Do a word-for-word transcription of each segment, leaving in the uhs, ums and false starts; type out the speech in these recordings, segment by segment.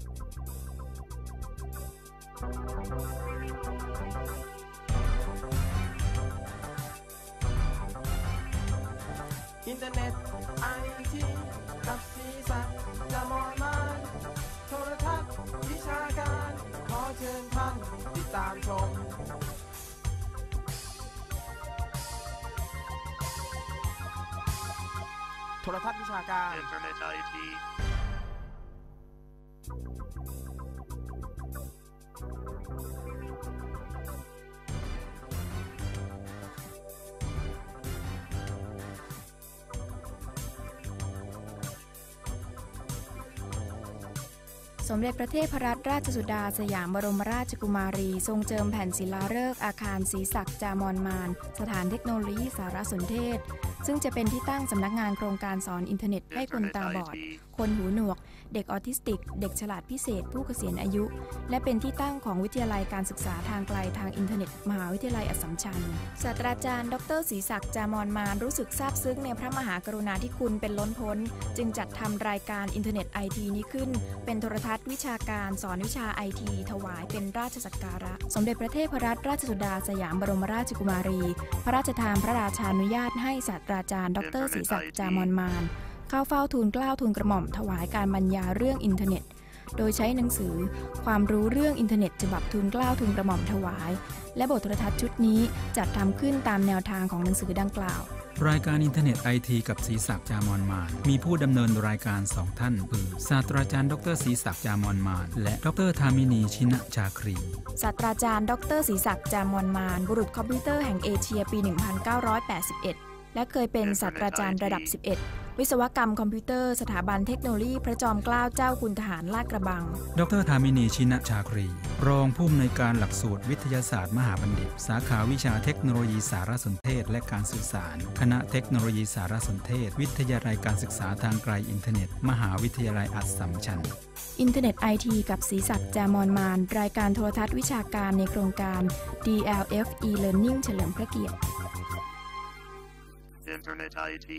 อินเทอร์เน็ตไอทีกับสีสันจะมอมานโทรทัศน์วิชาการขอเชิญท่านติดตามชมโทรทัศน์วิชาการอินเทอร์เน็ตไอทีสมเด็จพระเทพรัตนราชสุดาสยามบรมราชกุมารีทรงเจิมแผ่นศิลาฤกษ์อาคารศรีศักดิ์จามอนมานสถานเทคโนโลยีสารสนเทศซึ่งจะเป็นที่ตั้งสำนักงานโครงการสอนอินเทอร์เน็ตให้คนตาบอดคนหูหนวกเด็กออทิสติกเด็กฉลาดพิเศษผู้เกษียณอายุและเป็นที่ตั้งของวิทยาลัยการศึกษาทางไกลทางอินเทอร์เน็ตมหาวิทยาลัยอัสสัมชัญศาสตราจารย์ดรศรีศักดิ์จามอนมานรู้สึกซาบซึ้งในพระมหากรุณาธิคุณเป็นล้นพ้นจึงจัดทำรายการอินเทอร์เน็ตไอทีนี้ขึ้นเป็นโทรทัศน์วิชาการสอนวิชาไอทีถวายเป็นราชสักการะสมเด็จพระเทพรัตนราชสุดาสยามบรมราชกุมารีพระราชทานพระราชานุญาตให้ศาสตราจารย์ดรศรีศักดิ์จามอนมานเข้าเฝ้าทูลเกล้าทูลกระหม่อมถวายการบรรยายเรื่องอินเทอร์เน็ตโดยใช้หนังสือความรู้เรื่องอินเทอร์เน็ตฉบับทูลเกล้าทูลกระหม่อมถวายและบทโทรทัศน์ชุดนี้จัดทำขึ้นตามแนวทางของหนังสือดังกล่าวรายการอินเทอร์เน็ตไอทีกับศรีศักดิ์จามอนมานมีผู้ดำเนินรายการสองท่านคือศาสตราจารย์ดรศรีศักดิ์จามอนมานและดรธามินีชินะชาครีศาสตราจารย์ดรศรีศักดิ์จามอนมานบุรุษคอมพิวเตอร์แห่งเอเชียปีหนึ่งพันเก้าร้อยแปดสิบเอ็ดและเคยเป็นศาสตราจารย์ระดับสิบเอ็ดวิศวกรรมคอมพิวเตอร์สถาบันเทคโนโลยีพระจอมเกล้าเจ้าคุณทหารลาดกระบังดรธามินีชินะชาครีรองผู้อำนวยการหลักสูตรวิทยาศาสตร์มหาบัณฑิตสาขาวิชาเทคโนโลยีสารสนเทศและการสื่อสารคณะเทคโนโลยีสารสนเทศวิทยาลัยการศึกษาทางไกลอินเทอร์เน็ตมหาวิทยาลัยอัสสัมชัญอินเทอร์เน็ตไอทีกับศรีศักดิ์จามอนมานรายการโทรทัศน์วิชาการในโครงการ ดี แอล เอฟ e-learning เฉลิมพระเกียรติ Internet ไอ ที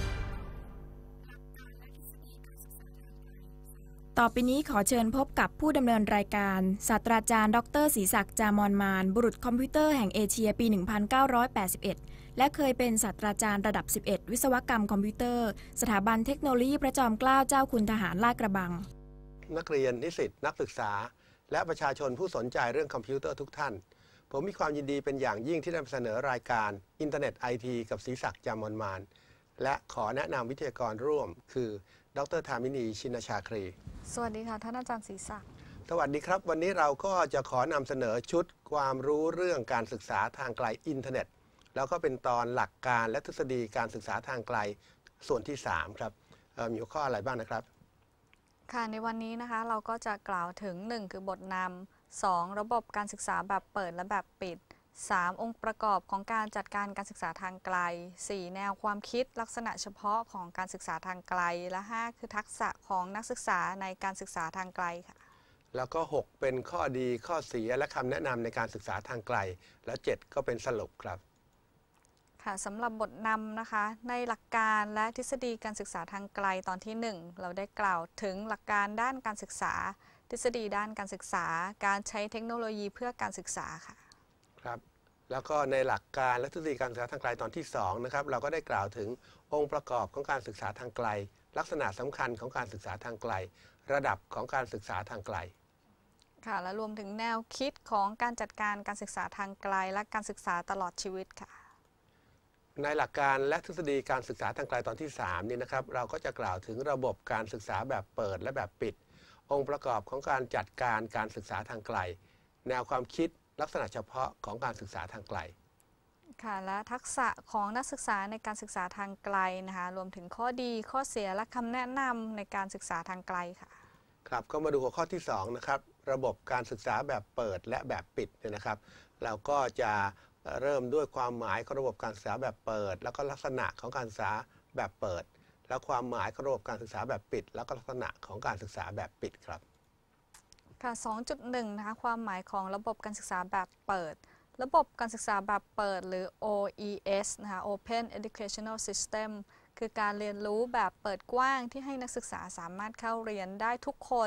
ต่อไปนี้ขอเชิญพบกับผู้ดำเนินรายการศาสตราจารย์ดรศรีศักดิ์จามอนมานบุรุษคอมพิวเตอร์แห่งเอเชียปีหนึ่งพันเก้าร้อยแปดสิบเอ็ดและเคยเป็นศาสตราจารย์ระดับสิบเอ็ดวิศวกรรมคอมพิวเตอร์สถาบันเทคโนโลยีพระจอมเกล้าเจ้าคุณทหารลาดกระบังนักเรียนนิสิตนักศึกษาและประชาชนผู้สนใจเรื่องคอมพิวเตอร์ทุกท่านผมมีความยินดีเป็นอย่างยิ่งที่ได้นำเสนอรายการอินเทอร์เน็ตไอทีกับศรีศักดิ์จามอนมานและขอแนะนำวิทยากรร่วมคือดรธามินีชินชาครีสวัสดีค่ะท่านอาจารย์ศรีศักดิ์สวัสดีครับวันนี้เราก็จะขอนำเสนอชุดความรู้เรื่องการศึกษาทางไกลอินเทอร์เน็ตแล้วก็เป็นตอนหลักการและทฤษฎีการศึกษาทางไกลส่วนที่สามครับมีข้ออะไรบ้างนะครับค่ะในวันนี้นะคะเราก็จะกล่าวถึงหนึ่งคือบทนำสองระบบการศึกษาแบบเปิดและแบบปิดสามองค์ประกอบของการจัดการการศึกษาทางไกลสี่แนวความคิดลักษณะเฉพาะของการศึกษาทางไกลและห้าคือทักษะของนักศึกษาในการศึกษาทางไกลค่ะแล้วก็หกเป็นข้อดีข้อเสียและคำแนะนำในการศึกษาทางไกลและเจ็ดก็เป็นสรุปครับค่ะสำหรับบทนำนะคะในหลักการและทฤษฎีการศึกษาทางไกลตอนที่หนึ่งเราได้กล่าวถึงหลักการด้านการศึกษาทฤษฎีด้านการศึกษาการใช้เทคโนโลยีเพื่อการศึกษาค่ะครับแล้วก็ในหลักการและทฤษฎีการศึกษาทางไกลตอนที่สองนะครับเราก็ได้กล่าวถึงองค์ประกอบของการศึกษาทางไกลลักษณะสำคัญของการศึกษาทางไกลระดับของการศึกษาทางไกลค่ะและรวมถึงแนวคิดของการจัดการการศึกษาทางไกลและการศึกษาตลอดชีวิตค่ะในหลักการและทฤษฎีการศึกษาทางไกลตอนที่สามนี่นะครับเราก็จะกล่าวถึงระบบการศึกษาแบบเปิดและแบบปิดองค์ประกอบของการจัดการการศึกษาทางไกลแนวความคิดลักษณะเฉพาะของการศึกษาทางไกลค่ะและทักษะของนักศึกษาในการศึกษาทางไกลนะคะรวมถึงข้อดีข้อเสียและคำแนะนำในการศึกษาทางไกลค่ะครับก็มาดูหัวข้อที่สองนะครับระบบการศึกษาแบบเปิดและแบบปิดเนี่ยนะครับเราก็จะเริ่มด้วยความหมายของระบบการศึกษาแบบเปิดแล้วก็ลักษณะของการศึกษาแบบเปิดและความหมายของระบบการศึกษาแบบปิดแล้วก็ลักษณะของการศึกษาแบบปิดครับค่ะ สองจุดหนึ่ง นะคะความหมายของระบบการศึกษาแบบเปิดระบบการศึกษาแบบเปิดหรือ โอ อี เอส นะคะ Open Educational System คือการเรียนรู้แบบเปิดกว้างที่ให้นักศึกษาสามารถเข้าเรียนได้ทุกคน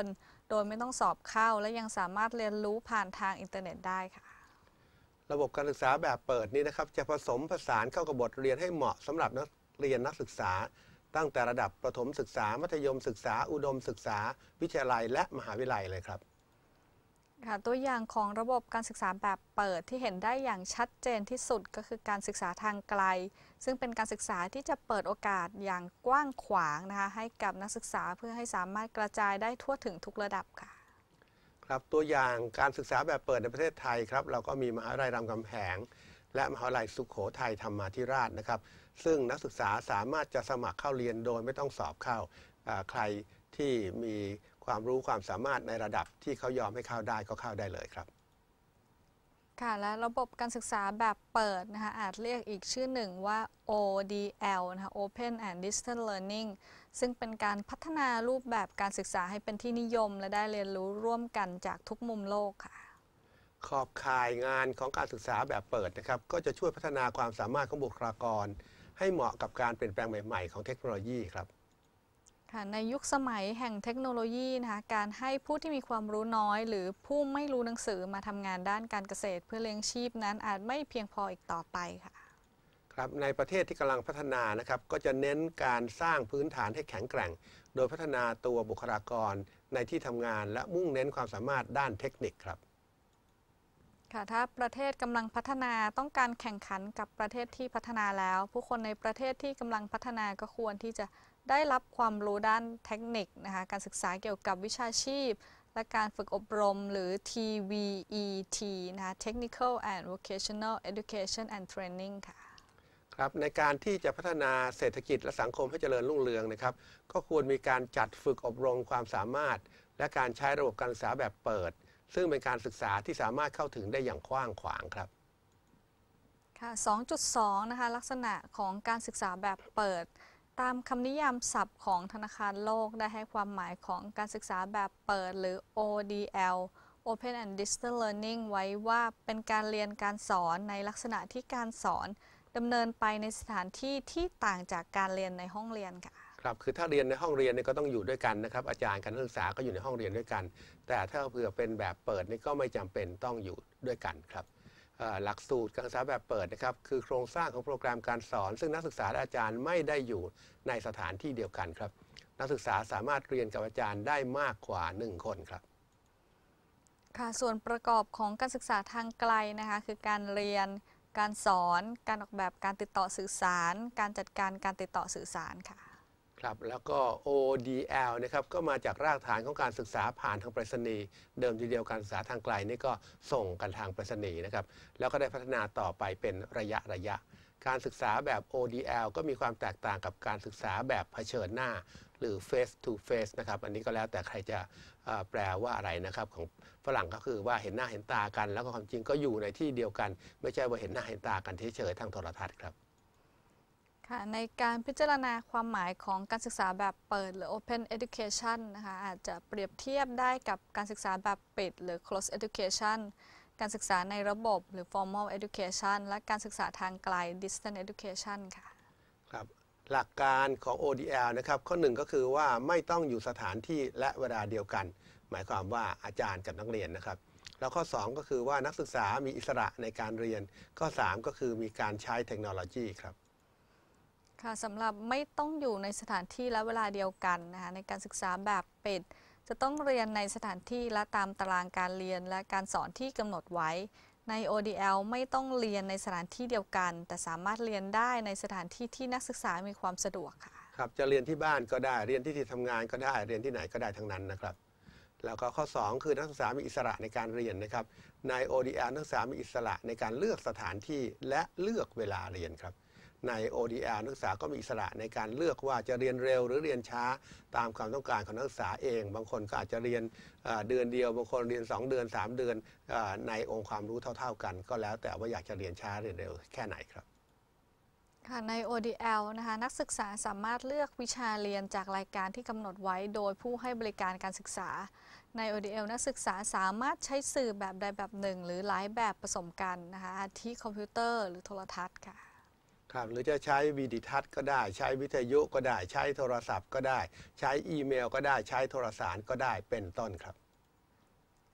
โดยไม่ต้องสอบเข้าและยังสามารถเรียนรู้ผ่านทางอินเทอร์เน็ตได้ค่ะระบบการศึกษาแบบเปิดนี้นะครับจะผสมผสานเข้ากับบทเรียนให้เหมาะสำหรับนักเรียนนักศึกษาตั้งแต่ระดับประถมศึกษามัธยมศึกษาอุดมศึกษาวิทยาลัยและมหาวิทยาลัยเลยครับค่ะตัวอย่างของระบบการศึกษาแบบเปิดที่เห็นได้อย่างชัดเจนที่สุดก็คือการศึกษาทางไกลซึ่งเป็นการศึกษาที่จะเปิดโอกาสอย่างกว้างขวางนะคะให้กับนักศึกษาเพื่อให้สามารถกระจายได้ทั่วถึงทุกระดับค่ะครับตัวอย่างการศึกษาแบบเปิดในประเทศไทยครับเราก็มีมหาวิทยาลัยรามคำแหงและมหาวิทยาลัยสุโขทัยธรรมาธิราชนะครับซึ่งนักศึกษาสามารถจะสมัครเข้าเรียนโดยไม่ต้องสอบเข้าใครที่มีความรู้ความสามารถในระดับที่เขายอมให้เข้าได้ก็เข้าได้เลยครับค่ะและระบบการศึกษาแบบเปิดนะคะอาจเรียกอีกชื่อหนึ่งว่า โอ ดี แอล นะคะ Open and Distance Learning ซึ่งเป็นการพัฒนารูปแบบการศึกษาให้เป็นที่นิยมและได้เรียนรู้ร่วมกันจากทุกมุมโลกค่ะขอบข่ายงานของการศึกษาแบบเปิดนะครับก็จะช่วยพัฒนาความสามารถของบุคลากรให้เหมาะกับการเปลี่ยนแปลงใหม่ๆของเทคโนโลยีครับค่ะในยุคสมัยแห่งเทคโนโลยีนะคะการให้ผู้ที่มีความรู้น้อยหรือผู้ไม่รู้หนังสือมาทำงานด้านการเกษตรเพื่อเลี้ยงชีพนั้นอาจไม่เพียงพออีกต่อไปค่ะครับในประเทศที่กำลังพัฒนานะครับก็จะเน้นการสร้างพื้นฐานให้แข็งแกร่งโดยพัฒนาตัวบุคลากรในที่ทำงานและมุ่งเน้นความสามารถด้านเทคนิคครับค่ะถ้าประเทศกำลังพัฒนาต้องการแข่งขันกับประเทศที่พัฒนาแล้วผู้คนในประเทศที่กำลังพัฒนาก็ควรที่จะได้รับความรู้ด้านเทคนิคนะคะการศึกษาเกี่ยวกับวิชาชีพและการฝึกอบรมหรือ ที วี อี ที นะคะ Technical and Vocational Education and Training ค่ะครับในการที่จะพัฒนาเศรษฐกิจและสังคมให้เจริญรุ่งเรืองนะครับก็ควรมีการจัดฝึกอบรมความสามารถและการใช้ระบบการศึกษาแบบเปิดซึ่งเป็นการศึกษาที่สามารถเข้าถึงได้อย่างกว้างขวางครับค่ะ สองจุดสอง นะคะลักษณะของการศึกษาแบบเปิดตามคำนิยามศัพท์ของธนาคารโลกได้ให้ความหมายของการศึกษาแบบเปิดหรือ โอ ดี แอล Open and Distance Learning ไว้ว่าเป็นการเรียนการสอนในลักษณะที่การสอนดำเนินไปในสถานที่ที่ต่างจากการเรียนในห้องเรียนค่ะครับคือถ้าเรียนในห้องเรียนเนี่ยก็ต้องอยู่ด้วยกันนะครับอาจารย์กับนักศึกษาก็อยู่ในห้องเรียนด้วยกันแต่ถ้าเผื่อเป็นแบบเปิดนี่ก็ไม่จำเป็นต้องอยู่ด้วยกันครับหลักสูตรการศึกษาแบบเปิดนะครับคือโครงสร้างของโปรแกรมการสอนซึ่งนักศึกษาและอาจารย์ไม่ได้อยู่ในสถานที่เดียวกันครับนักศึกษาสามารถเรียนกับอาจารย์ได้มากกว่าหนึ่งคนครับค่ะส่วนประกอบของการศึกษาทางไกลนะคะคือการเรียนการสอนการออกแบบการติดต่อสื่อสารการจัดการการติดต่อสื่อสารค่ะครับแล้วก็ โอ ดี แอล นะครับก็มาจากรากฐานของการศึกษาผ่านทางไปรษณีย์เดิมทีเดียวการศึกษาทางไกลนี่ก็ส่งกันทางไปรษณีย์นะครับแล้วก็ได้พัฒนาต่อไปเป็นระยะระยะการศึกษาแบบ โอ ดี แอล ก็มีความแตกต่างกับการศึกษาแบบเผชิญหน้าหรือ face to face นะครับอันนี้ก็แล้วแต่ใครจะแปลว่าอะไรนะครับของฝรั่งก็คือว่าเห็นหน้าเห็นตากันแล้วก็ความจริงก็อยู่ในที่เดียวกันไม่ใช่ว่าเห็นหน้าเห็นตากันเฉยๆทางโทรทัศน์ครับค่ะในการพิจารณาความหมายของการศึกษาแบบเปิดหรือ Open Education นะคะอาจจะเปรียบเทียบได้กับการศึกษาแบบปิดหรือ Closed Education การศึกษาในระบบหรือ Formal Education และการศึกษาทางไกล Distance Education ค่ะครับหลักการของ โอ ดี แอล นะครับข้อหนึ่งก็คือว่าไม่ต้องอยู่สถานที่และเวลาเดียวกันหมายความว่าอาจารย์กับนักเรียนนะครับแล้วข้อสองก็คือว่านักศึกษามีอิสระในการเรียนข้อสามก็คือมีการใช้เทคโนโลยีครับค่ะสำหรับไม่ต้องอยู่ในสถานที่และเวลาเดียวกันนะคะในการศึกษาแบบปิดจะต้องเรียนในสถานที่และตามตารางการเรียนและการสอนที่กำหนดไว้ใน โอ ดี แอล ไม่ต้องเรียนในสถานที่เดียวกันแต่สามารถเรียนได้ในสถานที่ที่นักศึกษามีความสะดวกค่ะครับจะเรียนที่บ้านก็ได้เรียนที่ที่ทำงานก็ได้เรียนที่ไหนก็ได้ทั้งนั้นนะครับแล้วก็ข้อสองคือนักศึกษามีอิสระในการเรียนนะครับใน โอ ดี แอล นักศึกษามีอิสระในการเลือกสถานที่และเลือกเวลาเรียนครับใน โอ ดี แอล นักศึกษาก็มีอิสระในการเลือกว่าจะเรียนเร็วหรือเรียนช้าตามความต้องการของนักศึกษาเองบางคนก็อาจจะเรียนเดือนเดียวบางคนเรียนสองเดือนสามเดือนในองค์ความรู้เท่าๆกันก็แล้วแต่ว่าอยากจะเรียนช้าเรียนเร็วแค่ไหนครับค่ะใน โอ ดี แอล นะคะนักศึกษาสามารถเลือกวิชาเรียนจากรายการที่กำหนดไว้โดยผู้ให้บริการการศึกษาใน โอ ดี แอล นักศึกษาสามารถใช้สื่อแบบใดแบบหนึ่งหรือหลายแบบผสมกันนะคะอาทิคอมพิวเตอร์หรือโทรทัศน์ค่ะครับหรือจะใช้วิดีทัศน์ก็ได้ใช้วิทยุก็ได้ใช้โทรศัพท์ก็ได้ใช้อีเมลก็ได้ใช้โทรสารก็ได้เป็นต้นครับ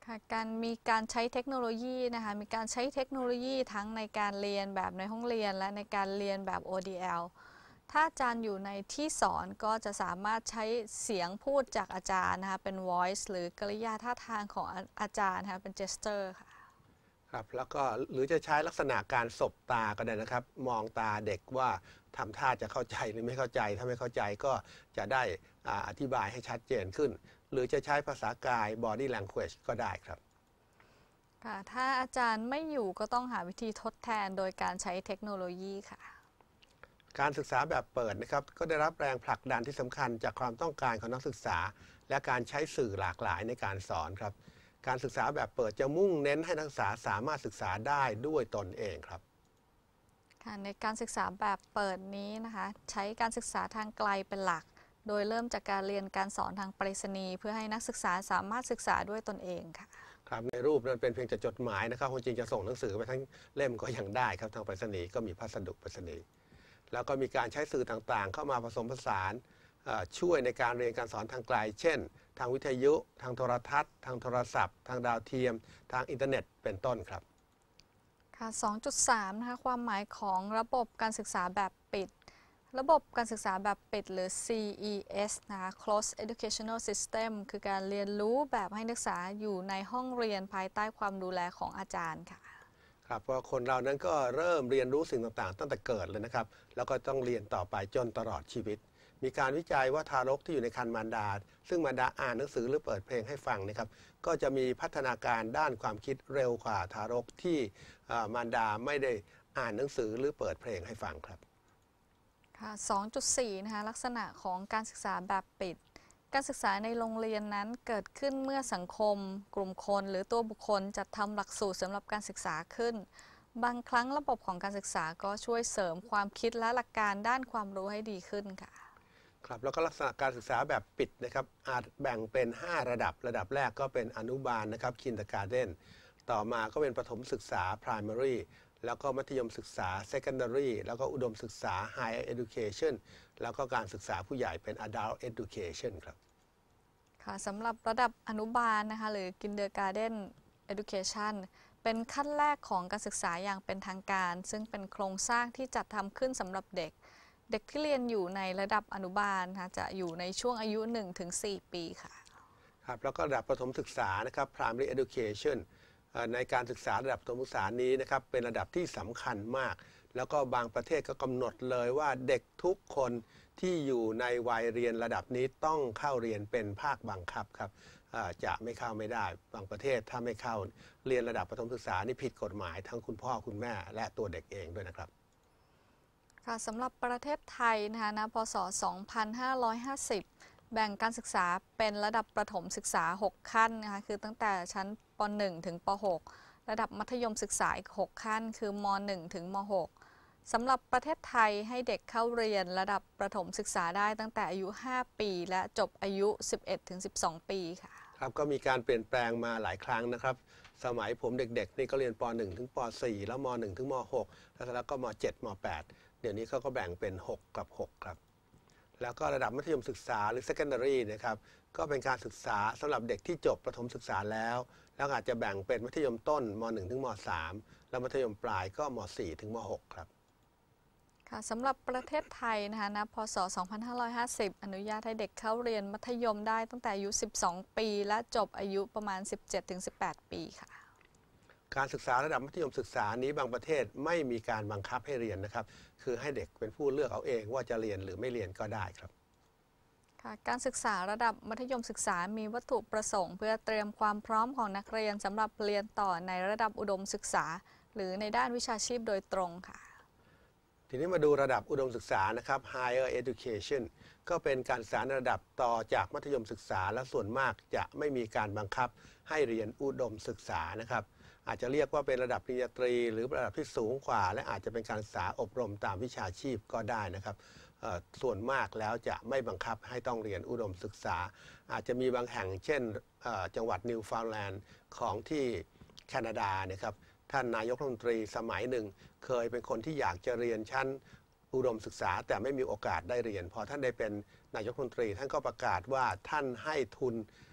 ค่ะการมีการใช้เทคโนโลยีนะคะมีการใช้เทคโนโลยีทั้งในการเรียนแบบในห้องเรียนและในการเรียนแบบ โอ ดี แอล ถ้าอาจารย์อยู่ในที่สอนก็จะสามารถใช้เสียงพูดจากอาจารย์นะคะเป็น voice หรือกริยาท่าทางของอาจารย์นะคะเป็น gesture ค่ะครับแล้วก็หรือจะใช้ลักษณะการสบตาก็ได้นะครับมองตาเด็กว่าทำท่าจะเข้าใจหรือไม่เข้าใจถ้าไม่เข้าใจก็จะได้อธิบายให้ชัดเจนขึ้นหรือจะใช้ภาษากาย body language ก็ได้ครับค่ะถ้าอาจารย์ไม่อยู่ก็ต้องหาวิธีทดแทนโดยการใช้เทคโนโลยีค่ะการศึกษาแบบเปิดนะครับก็ได้รับแรงผลักดันที่สำคัญจากความต้องการของนักศึกษาและการใช้สื่อหลากหลายในการสอนครับการศึกษาแบบเปิดจะมุ่งเน้นให้นักศึกษาสามารถศึกษาได้ด้วยตนเองครับค่ะในการศึกษาแบบเปิดนี้นะคะใช้การศึกษาทางไกลเป็นหลักโดยเริ่มจากการเรียนการสอนทางไปรษณีย์เพื่อให้นักศึกษาสามารถศึกษาด้วยตนเองค่ะครับในรูปนั้นเป็นเพียงแต่จดหมายนะครับจริงจะส่งหนังสือไปทั้งเล่มก็ยังได้ครับทางไปรษณีย์ก็มีพัสดุไปรษณีย์แล้วก็มีการใช้สื่อต่างๆเข้ามาผสมผสานช่วยในการเรียนการสอนทางไกลเช่นทางวิทยุทางโทรทัศน์ทางโทรศัพท์ทางดาวเทียมทางอินเทอร์เน็ตเป็นต้นครับค่ะ สองจุดสาม นะคะความหมายของระบบการศึกษาแบบปิดระบบการศึกษาแบบปิดหรือ ซี อี เอส นะคะ Closed Educational System คือการเรียนรู้แบบให้นักศึกษาอยู่ในห้องเรียนภายใต้ความดูแลของอาจารย์ค่ะครับเพราะคนเรานั้นก็เริ่มเรียนรู้สิ่งต่างๆตั้งแต่เกิดเลยนะครับแล้วก็ต้องเรียนต่อไปจนตลอดชีวิตมีการวิจัยว่าทารกที่อยู่ในครรภ์มารดาซึ่งมารดาอ่านหนังสือหรือเปิดเพลงให้ฟังนะครับก็จะมีพัฒนาการด้านความคิดเร็วกว่าทารกที่มารดาไม่ได้อ่านหนังสือหรือเปิดเพลงให้ฟังครับค่ะ สองจุดสี่ นะคะลักษณะของการศึกษาแบบปิดการศึกษาในโรงเรียนนั้นเกิดขึ้นเมื่อสังคมกลุ่มคนหรือตัวบุคคลจัดทำหลักสูตรสำหรับการศึกษาขึ้นบางครั้งระบบของการศึกษาก็ช่วยเสริมความคิดและหลักการด้านความรู้ให้ดีขึ้นค่ะครับแล้วก็ลักษณะการศึกษาแบบปิดนะครับอาจแบ่งเป็นห้าระดับระดับแรกก็เป็นอนุบาลนะครับ Kindergarten ต่อมาก็เป็นประถมศึกษา Primary แล้วก็มัธยมศึกษา Secondary แล้วก็อุดมศึกษา Higher Education แล้วก็การศึกษาผู้ใหญ่เป็น Adult Education ครับค่ะสำหรับระดับอนุบาลนะคะหรือ Kindergarten Education เป็นขั้นแรกของการศึกษาอย่างเป็นทางการซึ่งเป็นโครงสร้างที่จัดทำขึ้นสำหรับเด็กเด็กที่เรียนอยู่ในระดับอนุบาลนะจะอยู่ในช่วงอายุ หนึ่งถึงสี่ ปีค่ะครับแล้วก็ระดับประถมศึกษานะครับ Primary Education ในการศึกษาระดับประถมศึกษานี้นะครับเป็นระดับที่สำคัญมากแล้วก็บางประเทศก็กำหนดเลยว่าเด็กทุกคนที่อยู่ในวัยเรียนระดับนี้ต้องเข้าเรียนเป็นภาคบังคับครับจะไม่เข้าไม่ได้บางประเทศถ้าไม่เข้าเรียนระดับประถมศึกษานี่ผิดกฎหมายทั้งคุณพ่อคุณแม่และตัวเด็กเองด้วยนะครับค่ะสำหรับประเทศไทยนะคะณพ.ศ. สองพันห้าร้อยห้าสิบแบ่งการศึกษาเป็นระดับประถมศึกษาหกขั้นนะคะคือตั้งแต่ชั้นป.หนึ่ง ถึงป.หก ระดับมัธยมศึกษาอีกหกขั้นคือม.หนึ่ง ถึงม.หก สำหรับประเทศไทยให้เด็กเข้าเรียนระดับประถมศึกษาได้ตั้งแต่อายุห้าปีและจบอายุ สิบเอ็ด ถึง สิบสอง ปีค่ะครับก็มีการเปลี่ยนแปลงมาหลายครั้งนะครับสมัยผมเด็กๆนี่ก็เรียนป.หนึ่ง ถึงป.สี่ แล้วม.หนึ่ง ถึงม.หก แล้วก็ม.เจ็ด ม.แปด เดี๋ยวนี้เขาก็แบ่งเป็นหกกับหกครับแล้วก็ระดับมัธยมศึกษาหรือ secondary นะครับก็เป็นการศึกษาสำหรับเด็กที่จบประถมศึกษาแล้วแล้วอาจจะแบ่งเป็นมัธยมต้นม.หนึ่ง ถึงม.สาม แล้วมัธยมปลายก็ม.สี่ ถึงม.หก ครับค่ะสำหรับประเทศไทยนะคะณพ.ศ. สองพันห้าร้อยห้าสิบอนุญาตให้เด็กเข้าเรียนมัธยมได้ตั้งแต่อายุสิบสองปีและจบอายุประมาณ สิบเจ็ด ถึง สิบแปด ปีค่ะการศึกษาระดับมัธยมศึกษานี้บางประเทศไม่มีการบังคับให้เรียนนะครับคือให้เด็กเป็นผู้เลือกเอาเองว่าจะเรียนหรือไม่เรียนก็ได้ครับค่ะการศึกษาระดับมัธยมศึกษามีวัตถุประสงค์เพื่อเตรียมความพร้อมของนักเรียนสำหรับเรียนต่อในระดับอุดมศึกษาหรือในด้านวิชาชีพโดยตรงค่ะทีนี้มาดูระดับอุดมศึกษานะครับ Higher Education ก็เป็นการศึกษาในระดับต่อจากมัธยมศึกษาและส่วนมากจะไม่มีการบังคับให้เรียนอุดมศึกษานะครับอาจจะเรียกว่าเป็นระดับปริญญาตรีหรือระดับที่สูงกว่าและอาจจะเป็นการศึกษาอบรมตามวิชาชีพก็ได้นะครับส่วนมากแล้วจะไม่บังคับให้ต้องเรียนอุดมศึกษาอาจจะมีบางแห่งเช่นจังหวัดนิวฟาวด์แลนด์ของที่แคนาดานะครับท่านนายกรัฐมนตรีสมัยหนึ่งเคยเป็นคนที่อยากจะเรียนชั้นอุดมศึกษาแต่ไม่มีโอกาสได้เรียนพอท่านได้เป็นนายกรัฐมนตรีท่านก็ประกาศว่าท่านให้ทุน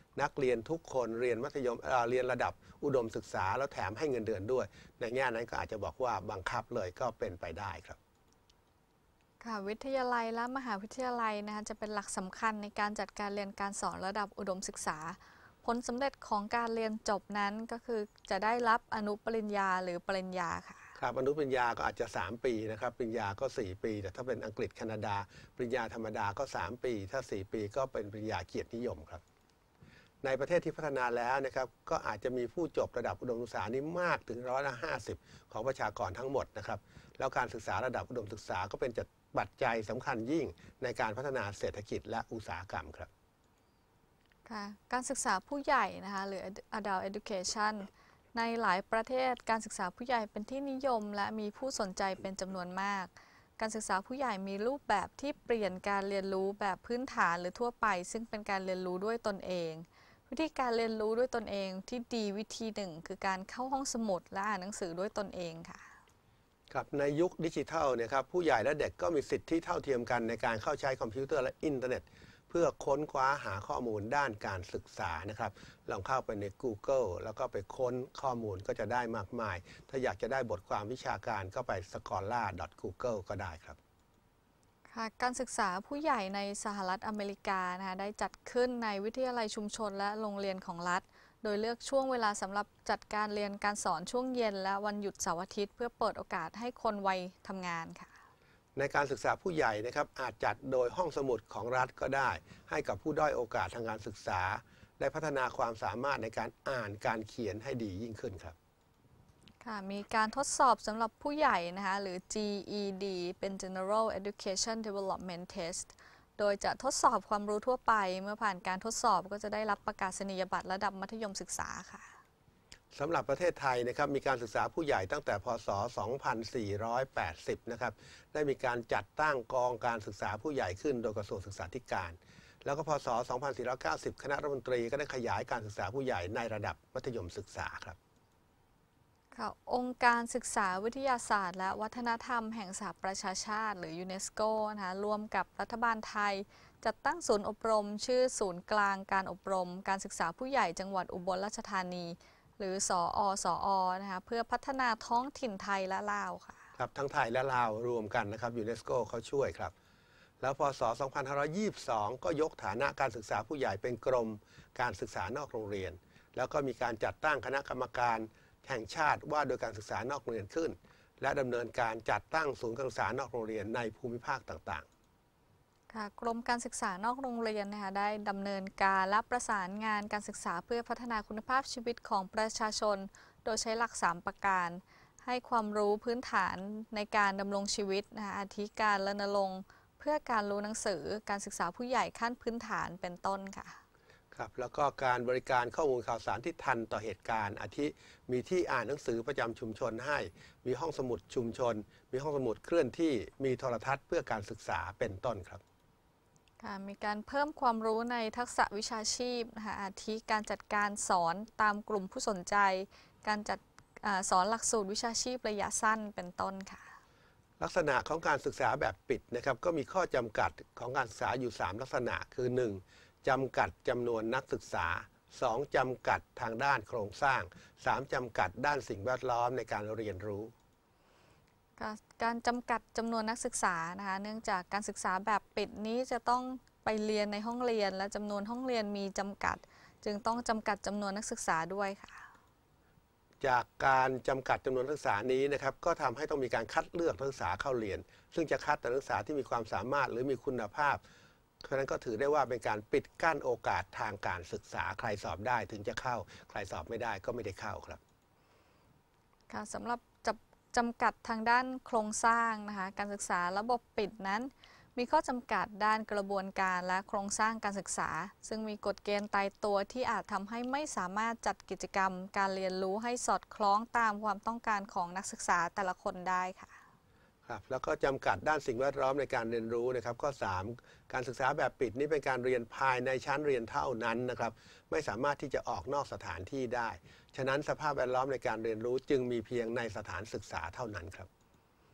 นักเรียนทุกคนเรียนมัธยมเอ่อเรียนระดับอุดมศึกษาแล้วแถมให้เงินเดือนด้วยในแง่นั้นก็อาจจะบอกว่าบังคับเลยก็เป็นไปได้ครับค่ะวิทยาลัยและมหาวิทยาลัยนะคะจะเป็นหลักสำคัญในการจัดการเรียนการสอนระดับอุดมศึกษาผลสำเร็จของการเรียนจบนั้นก็คือจะได้รับอนุปริญญาหรือปริญญาค่ะครับอนุปริญญาก็อาจจะสามปีนะครับปริญญาก็สี่ปีแต่ถ้าเป็นอังกฤษแคนาดาปริญญาธรรมดาก็สามปีถ้าสี่ปีก็เป็นปริญญาเกียรตินิยมครับในประเทศที่พัฒนาแล้วนะครับก็อาจจะมีผู้จบระดับอุดมศึกษานี้มากถึงร้อยละห้าสิบของประชากรทั้งหมดนะครับแล้วการศึกษาระดับอุดมศึกษาก็เป็นปัจจัยสำคัญยิ่งในการพัฒนาเศรษฐกิจและอุตสาหกรรมครับค่ะการศึกษาผู้ใหญ่นะคะหรือ adult education ในหลายประเทศการศึกษาผู้ใหญ่เป็นที่นิยมและมีผู้สนใจเป็นจำนวนมากการศึกษาผู้ใหญ่มีรูปแบบที่เปลี่ยนการเรียนรู้แบบพื้นฐานหรือทั่วไปซึ่งเป็นการเรียนรู้ด้วยตนเองวิธีการเรียนรู้ด้วยตนเองที่ดีวิธีหนึ่งคือการเข้าห้องสมุดและอ่านหนังสือด้วยตนเองค่ะครับในยุคดิจิทัลเนี่ยครับผู้ใหญ่และเด็กก็มีสิทธิเท่าเทียมกันในการเข้าใช้คอมพิวเตอร์และอินเทอร์เน็ตเพื่อค้นคว้าหาข้อมูลด้านการศึกษานะครับลองเข้าไปใน Google แล้วก็ไปค้นข้อมูลก็จะได้มากมายถ้าอยากจะได้บทความวิชาการก็ไป สคอล่า ดอท กูเกิล ก็ได้ครับค่ะการศึกษาผู้ใหญ่ในสหรัฐอเมริกานะคะได้จัดขึ้นในวิทยาลัยชุมชนและโรงเรียนของรัฐโดยเลือกช่วงเวลาสำหรับจัดการเรียนการสอนช่วงเย็นและวันหยุดเสาร์อาทิตย์เพื่อเปิดโอกาสให้คนวัยทำงานค่ะในการศึกษาผู้ใหญ่นะครับอาจจัดโดยห้องสมุดของรัฐก็ได้ให้กับผู้ด้อยโอกาสทางการศึกษาได้พัฒนาความสามารถในการอ่านการเขียนให้ดียิ่งขึ้นครับค่ะมีการทดสอบสำหรับผู้ใหญ่นะคะหรือ จี อี ดี เป็น General Education Development Test โดยจะทดสอบความรู้ทั่วไปเมื่อผ่านการทดสอบก็จะได้รับประกาศนียบัตรระดับมัธยมศึกษาค่ะสำหรับประเทศไทยนะครับมีการศึกษาผู้ใหญ่ตั้งแต่พ.ศ. สองพันสี่ร้อยแปดสิบนะครับได้มีการจัดตั้งกองการศึกษาผู้ใหญ่ขึ้นโดยกระทรวงศึกษาธิการแล้วก็พ.ศ. สองพันสี่ร้อยเก้าสิบคณะรัฐมนตรีก็ได้ขยายการศึกษาผู้ใหญ่ในระดับมัธยมศึกษาครับค่ะองค์การศึกษาวิทยาศาสตร์และวัฒนธรรมแห่งสหประชาชาติหรือยูเนสโกนะคะร่วมกับรัฐบาลไทยจัดตั้งศูนย์อบรมชื่อศูนย์กลางการอบรมการศึกษาผู้ใหญ่จังหวัดอุบลราชธานีหรือสอสอนะคะเพื่อพัฒนาท้องถิ่นไทยและลาวค่ะครับทั้งไทยและลาวรวมกันนะครับยูเนสโกเขาช่วยครับแล้วพ.ศ. สองพันห้าร้อยยี่สิบสองก็ยกฐานะการศึกษาผู้ใหญ่เป็นกรมการศึกษานอกโรงเรียนแล้วก็มีการจัดตั้งคณะกรรมการแห่งชาติว่าโดยการศึกษานอกโรงเรียนขึ้นและดำเนินการจัดตั้งศูนย์การศึกษานอกโรงเรียนในภูมิภาคต่างๆค่ะกรมการศึกษานอกโรงเรียนนะคะได้ดำเนินการและประสานงานการศึกษาเพื่อพัฒนาคุณภาพชีวิตของประชาชนโดยใช้หลักสามประการให้ความรู้พื้นฐานในการดำรงชีวิตนะคะอาทิการรณรงค์เพื่อการรู้หนังสือการศึกษาผู้ใหญ่ขั้นพื้นฐานเป็นต้นค่ะครับแล้วก็การบริการข้อมูลข่าวสารที่ทันต่อเหตุการณ์อาทิมีที่อ่านหนังสือประจำชุมชนให้มีห้องสมุดชุมชนมีห้องสมุดเคลื่อนที่มีโทรทัศน์เพื่อการศึกษาเป็นต้นครับค่ะมีการเพิ่มความรู้ในทักษะวิชาชีพนะคะอาทิการจัดการสอนตามกลุ่มผู้สนใจการจัดสอนหลักสูตรวิชาชีพระยะสั้นเป็นต้นค่ะลักษณะของการศึกษาแบบปิดนะครับก็มีข้อจำกัดของการศึกษาอยู่สามลักษณะคือหนึ่งจำกัดจำนวนนักศึกษาสองจำกัดทางด้านโครงสร้างสามจำกัดด้านสิ่งแวดล้อมในการเรียนรู้การจำกัดจำนวนนักศึกษานะคะเนื่องจากการศึกษาแบบปิดนี้จะต้องไปเรียนในห้องเรียนและจำนวนห้องเรียนมีจำกัดจึงต้องจำกัดจำนวนนักศึกษาด้วยค่ะจากการจำกัดจำนวนนักศึกษานี้นะครับก็ทำให้ต้องมีการคัดเลือกนักศึกษาเข้าเรียนซึ่งจะคัดแต่นักศึกษาที่มีความสามารถหรือมีคุณภาพเพราะฉะนั้นก็ถือได้ว่าเป็นการปิดกั้นโอกาสทางการศึกษาใครสอบได้ถึงจะเข้าใครสอบไม่ได้ก็ไม่ได้เข้าครับค่ะสำหรับจำกัดทางด้านโครงสร้างนะคะการศึกษาระบบปิดนั้นมีข้อจำกัดด้านกระบวนการและโครงสร้างการศึกษาซึ่งมีกฎเกณฑ์ตายตัวที่อาจทำให้ไม่สามารถจัดกิจกรรมการเรียนรู้ให้สอดคล้องตามความต้องการของนักศึกษาแต่ละคนได้ค่ะครับแล้วก็จำกัดด้านสิ่งแวดล้อมในการเรียนรู้นะครับข้อสามการศึกษาแบบปิดนี้เป็นการเรียนภายในชั้นเรียนเท่านั้นนะครับไม่สามารถที่จะออกนอกสถานที่ได้ฉะนั้นสภาพแวดล้อมในการเรียนรู้จึงมีเพียงในสถานศึกษาเท่านั้นครับ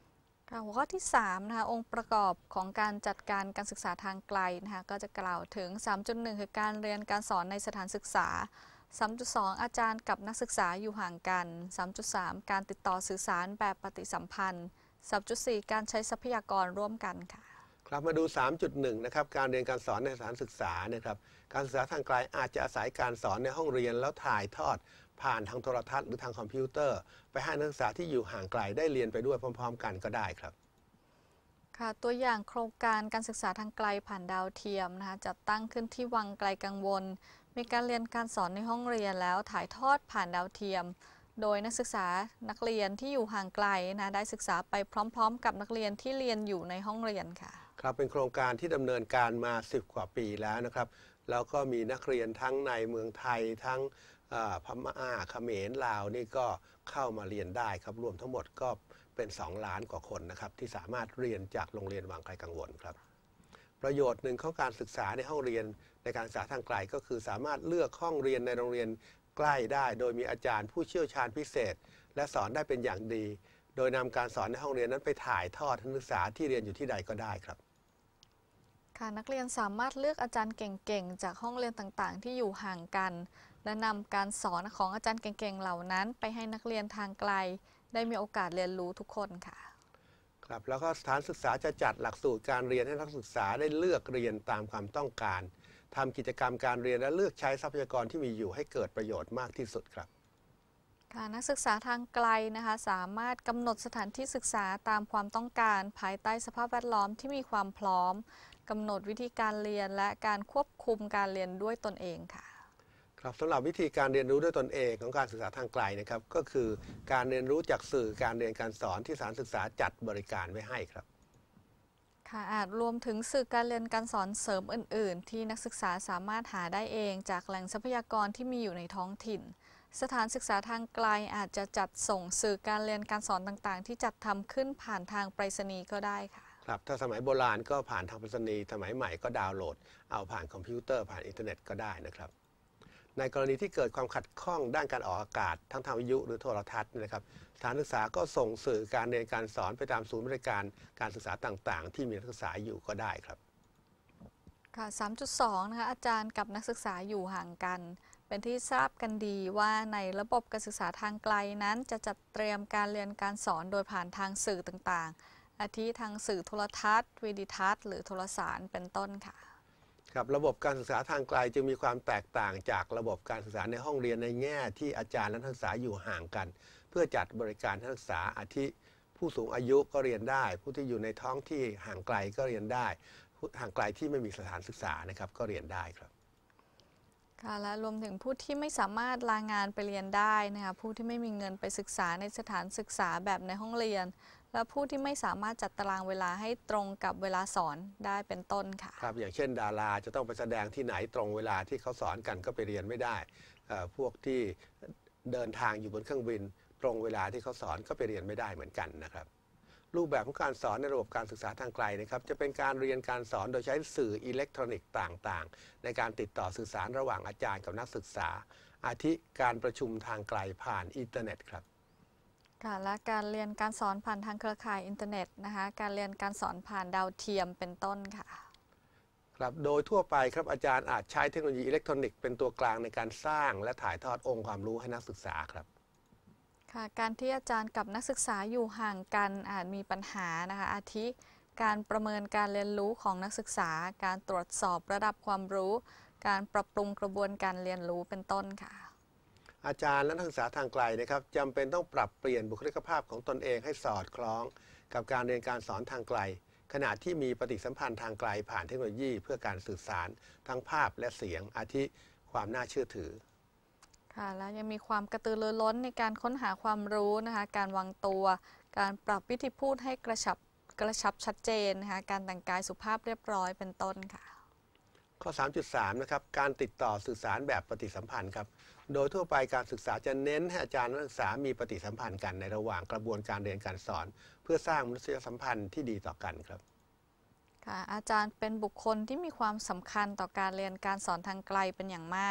ค่ะหัวข้อที่สามนะคะองค์ประกอบของการจัดการการศึกษาทางไกลนะคะก็จะกล่าวถึง สามจุดหนึ่ง คือการเรียนการสอนในสถานศึกษา สามจุดสอง อาจารย์กับนักศึกษาอยู่ห่างกัน สามจุดสาม การติดต่อสื่อสารแบบปฏิสัมพันธ์ สามจุดสี่ การใช้ทรัพยากรร่วมกันค่ะครับมาดู สามจุดหนึ่ง นะครับการเรียนการสอนในสถานศึกษานะครับการศึกษาทางไกลอาจจะอาศัยการสอนในห้องเรียนแล้วถ่ายทอดผ่านทางโทรทัศน์หรือทางคอมพิวเตอร์ไปให้นักศึกษาที่อยู่ห่างไกลได้เรียนไปด้วยพร้อมๆกันก็ได้ครับค่ะตัวอย่างโครงการการศึกษาทางไกลผ่านดาวเทียมนะคะจัดตั้งขึ้นที่วังไกลกังวลมีการเรียนการสอนในห้องเรียนแล้วถ่ายทอดผ่านดาวเทียมโดยนักศึกษานักเรียนที่อยู่ห่างไกลนะได้ศึกษาไปพร้อมๆกับนักเรียนที่เรียนอยู่ในห้องเรียนค่ะครับเป็นโครงการที่ดำเนินการมาสิบกว่าปีแล้วนะครับแล้วก็มีนักเรียนทั้งในเมืองไทยทั้งพม่าเขมรลาวนี่ก็เข้ามาเรียนได้ครับรวมทั้งหมดก็เป็นสองล้านกว่าคนนะครับที่สามารถเรียนจากโรงเรียนวังไกลกังวลครับประโยชน์หนึ่งของการศึกษาในห้องเรียนในการศึกษาทางไกลก็คือสามารถเลือกห้องเรียนในโรงเรียนใกล้ได้โดยมีอาจารย์ผู้เชี่ยวชาญพิเศษและสอนได้เป็นอย่างดีโดยนำการสอนในห้องเรียนนั้นไปถ่ายทอดให้นักศึกษาที่เรียนอยู่ที่ใดก็ได้ครับค่ะนักเรียนสามารถเลือกอาจารย์เก่งๆจากห้องเรียนต่างๆที่อยู่ห่างกันและนำการสอนของอาจารย์เก่งๆเหล่านั้นไปให้นักเรียนทางไกลได้มีโอกาสเรียนรู้ทุกคนค่ะครับแล้วก็สถานศึกษาจะจัดหลักสูตรการเรียนให้นักศึกษาได้เลือกเรียนตามความต้องการทำกิจกรรมการเรียนและเลือกใช้ทรัพยากรที่มีอยู่ให้เกิดประโยชน์มากที่สุดครับค่ะนักศึกษาทางไกลนะคะสามารถกำหนดสถานที่ศึกษาตามความต้องการภายใต้สภาพแวดล้อมที่มีความพร้อมกำหนดวิธีการเรียนและการควบคุมการเรียนด้วยตนเองค่ะครับสำหรับวิธีการเรียนรู้ด้วยตนเองของการศึกษาทางไกลนะครับก็คือการเรียนรู้จากสื่อการเรียนการสอนที่สถานศึกษาจัดบริการไว้ให้ครับค่ะอาจรวมถึงสื่อการเรียนการสอนเสริมอื่นๆที่นักศึกษาสามารถหาได้เองจากแหล่งทรัพยากรที่มีอยู่ในท้องถิ่นสถานศึกษาทางไกลอาจจะจัดส่งสื่อการเรียนการสอนต่างๆที่จัดทำขึ้นผ่านทางไปรษณีย์ก็ได้ค่ะครับถ้าสมัยโบราณก็ผ่านทางไปรษณีย์สมัยใหม่ก็ดาวน์โหลดเอาผ่านคอมพิวเตอร์ผ่านอินเทอร์เน็ตก็ได้นะครับในกรณีที่เกิดความขัดข้องด้านการออกอากาศทั้งทางวิทยุหรือโทรทัศน์นะครับสถานศึกษาก็ส่งสื่อการเรียนการสอนไปตามศูนย์บริการการศึกษาต่างๆที่มีนักศึกษาอยู่ก็ได้ครับค่ะ สามจุดสอง นะคะอาจารย์กับนักศึกษาอยู่ห่างกันเป็นที่ทราบกันดีว่าในระบบการศึกษาทางไกลนั้นจะจัดเตรียมการเรียนการสอนโดยผ่านทางสื่อต่างๆอาทิทางสื่อโทรทัศน์วิดีทัศน์หรือโทรสารเป็นต้นค่ะครับระบบการศึกษาทางไกลจึงมีความแตกต่างจากระบบการศึกษาในห้องเรียนในแง่ที่อาจารย์และนักศึกษาอยู่ห่างกันเพื่อจัดบริการนักศึกษาอาทิผู้สูงอายุก็เรียนได้ผู้ที่อยู่ในท้องที่ห่างไกลก็เรียนได้ห่างไกลที่ไม่มีสถานศึกษานะครับก็เรียนได้ครับค่ะและรวมถึงผู้ที่ไม่สามารถลางานไปเรียนได้นะคะผู้ที่ไม่มีเงินไปศึกษาในสถานศึกษาแบบในห้องเรียนและผู้ที่ไม่สามารถจัดตารางเวลาให้ตรงกับเวลาสอนได้เป็นต้นค่ะครับอย่างเช่นดาราจะต้องไปแสดงที่ไหนตรงเวลาที่เขาสอนกันก็ไปเรียนไม่ได้พวกที่เดินทางอยู่บนเครื่องบินตรงเวลาที่เขาสอนก็ไปเรียนไม่ได้เหมือนกันนะครับรูปแบบของการสอนในระบบการศึกษาทางไกลนะครับจะเป็นการเรียนการสอนโดยใช้สื่ออิเล็กทรอนิกส์ต่างๆในการติดต่อสื่อสารระหว่างอาจารย์กับนักศึกษาอาทิการประชุมทางไกลผ่านอินเทอร์เน็ตครับค่ะและการเรียนการสอนผ่านทางเครือข่ายอินเทอร์เน็ตนะคะการเรียนการสอนผ่านดาวเทียมเป็นต้นค่ะครับโดยทั่วไปครับอาจารย์อาจใช้เทคโนโลยีอิเล็กทรอนิกส์เป็นตัวกลางในการสร้างและถ่ายทอดองค์ความรู้ให้นักศึกษาครับค่ะการที่อาจารย์กับนักศึกษาอยู่ห่างกันอาจมีปัญหานะคะอาทิการประเมินการเรียนรู้ของนักศึกษาการตรวจสอบระดับความรู้การปรับปรุงกระบวนการเรียนรู้เป็นต้นค่ะอาจารย์และนักศึกษาทางไกลนะครับจำเป็นต้องปรับเปลี่ยนบุคลิกภาพของตนเองให้สอดคล้องกับการเรียนการสอนทางไกลขณะที่มีปฏิสัมพันธ์ทางไกลผ่านเทคโนโลยีเพื่อการสื่อสารทั้งภาพและเสียงอาทิความน่าเชื่อถือค่ะและยังมีความกระตือรือร้นในการค้นหาความรู้นะคะการวางตัวการปรับวิธีพูดให้กระชับกระชับชัดเจนนะคะการแต่งกายสุภาพเรียบร้อยเป็นต้นค่ะข้อ สามจุดสาม นะครับการติดต่อสื่อสารแบบปฏิสัมพันธ์ครับโดยทั่วไปการศึกษาจะเน้นให้อาจารย์และนักศึกษามีปฏิสัมพันธ์กันในระหว่างกระบวนการเรียนการสอนเพื่อสร้างมนุษยสัมพันธ์ที่ดีต่อกันครับค่ะอาจารย์เป็นบุคคลที่มีความสำคัญต่อการเรียนการสอนทางไกลเป็นอย่างมาก